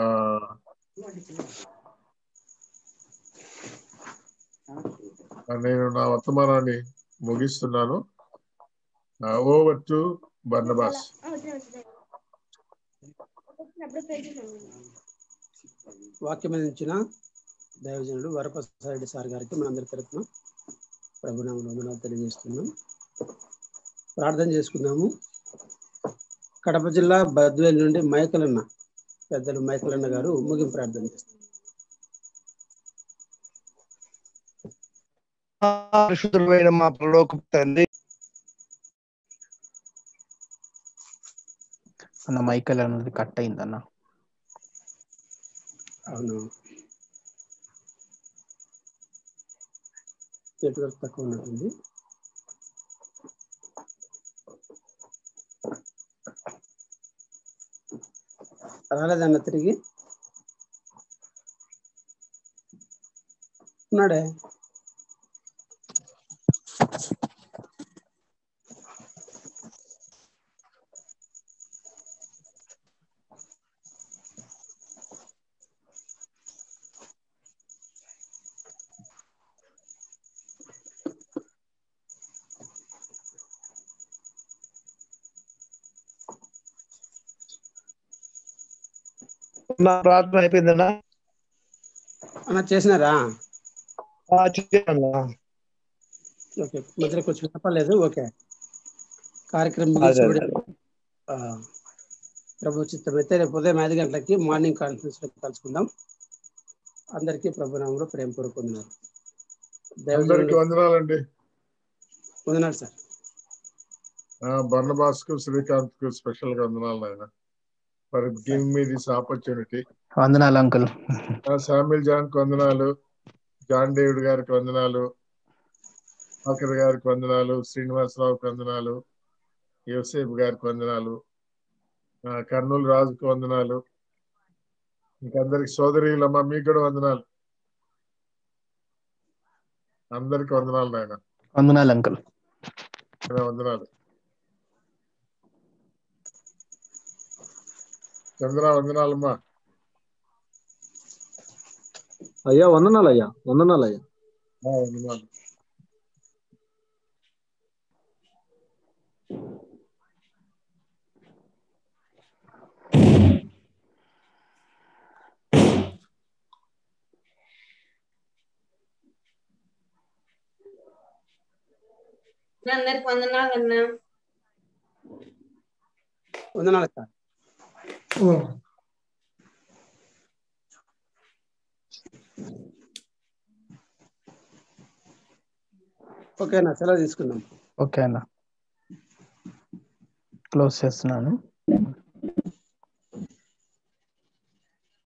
నేను నా వర్తమానాన్ని ముగిస్తున్నాను. Over to Barnabas. వాక్యం అందించిన దైవజనుడు వరప్రసాదరెడ్డి సార్ గారికి మనందరి తరఫున ప్రభునామములో వందనాలు తెలియజేస్తున్నాం. ప్రార్థన చేసుకుందాము. కడప జిల్లా బద్వేల్ నుండి మైకలన్న, పెద్దలు మైకలన్న గారు ముగింపు ప్రార్థన చేస్తారు. పరిశుద్ధులైన మా పరలోకపు తండ్రి, అన్న మైకల్ అన్నది కట్ అయిందన్న. అవును, నెట్వర్క్ తక్కువ ఉన్నట్టుంది. రాలేదన్న తిరిగి ఉన్నాడే. నా ప్రార్థన అయిపోయిందన్నా. అన్న చేసినారా? చేయాలన్నా. ఓకే, మధ్యలో కొంచెం చెప్పలేదు. ఓకే, కార్యక్రమం ముగించబడి ప్రభు చిత్తమైతే రేపు ఉదయం ఐదు గంటలకి మార్నింగ్ కాన్ఫరెన్స్ లో కలుసుకుందాం. అందరికీ ప్రభునామంలో ప్రేమపూర్వక వందనాలు. అందరికీ వందనాలండి. వందనాలు సార్. బర్నబాస్ కు శ్రీకాంత్ కు స్పెషల్ గా వందనాలు ఆయన. For giving me this opportunity. వందనాలు అంకుల్. శామ్యుల్ జాన్ కు వందనాలు, జాన్ డేవిడ్ గారికి వందనాలు, ఆఖర్ గారికి వందనాలు, శ్రీనివాసరావుకి వందనాలు, యోసేఫ్ గారికి వందనాలు, కర్నూలు రాజుకు వందనాలు, ఇంకందరికి సోదరిలమ్మ మీకు కూడా వందనాలు. అందరికి వందనాలు నాయన. వందనాలు అంకుల్. వందనాలు. చంద్ర వందనాలమ్మా. అయ్యా వందనాలు అయ్యా, వందనాలు అయ్యా. వందనాలు. అందరికి వందనాలు అన్నా. వందనాలు సార్. ఓకేనా, సెలవు తీసుకుందాం. ఓకే అన్న, క్లోజ్ చేస్తున్నాను.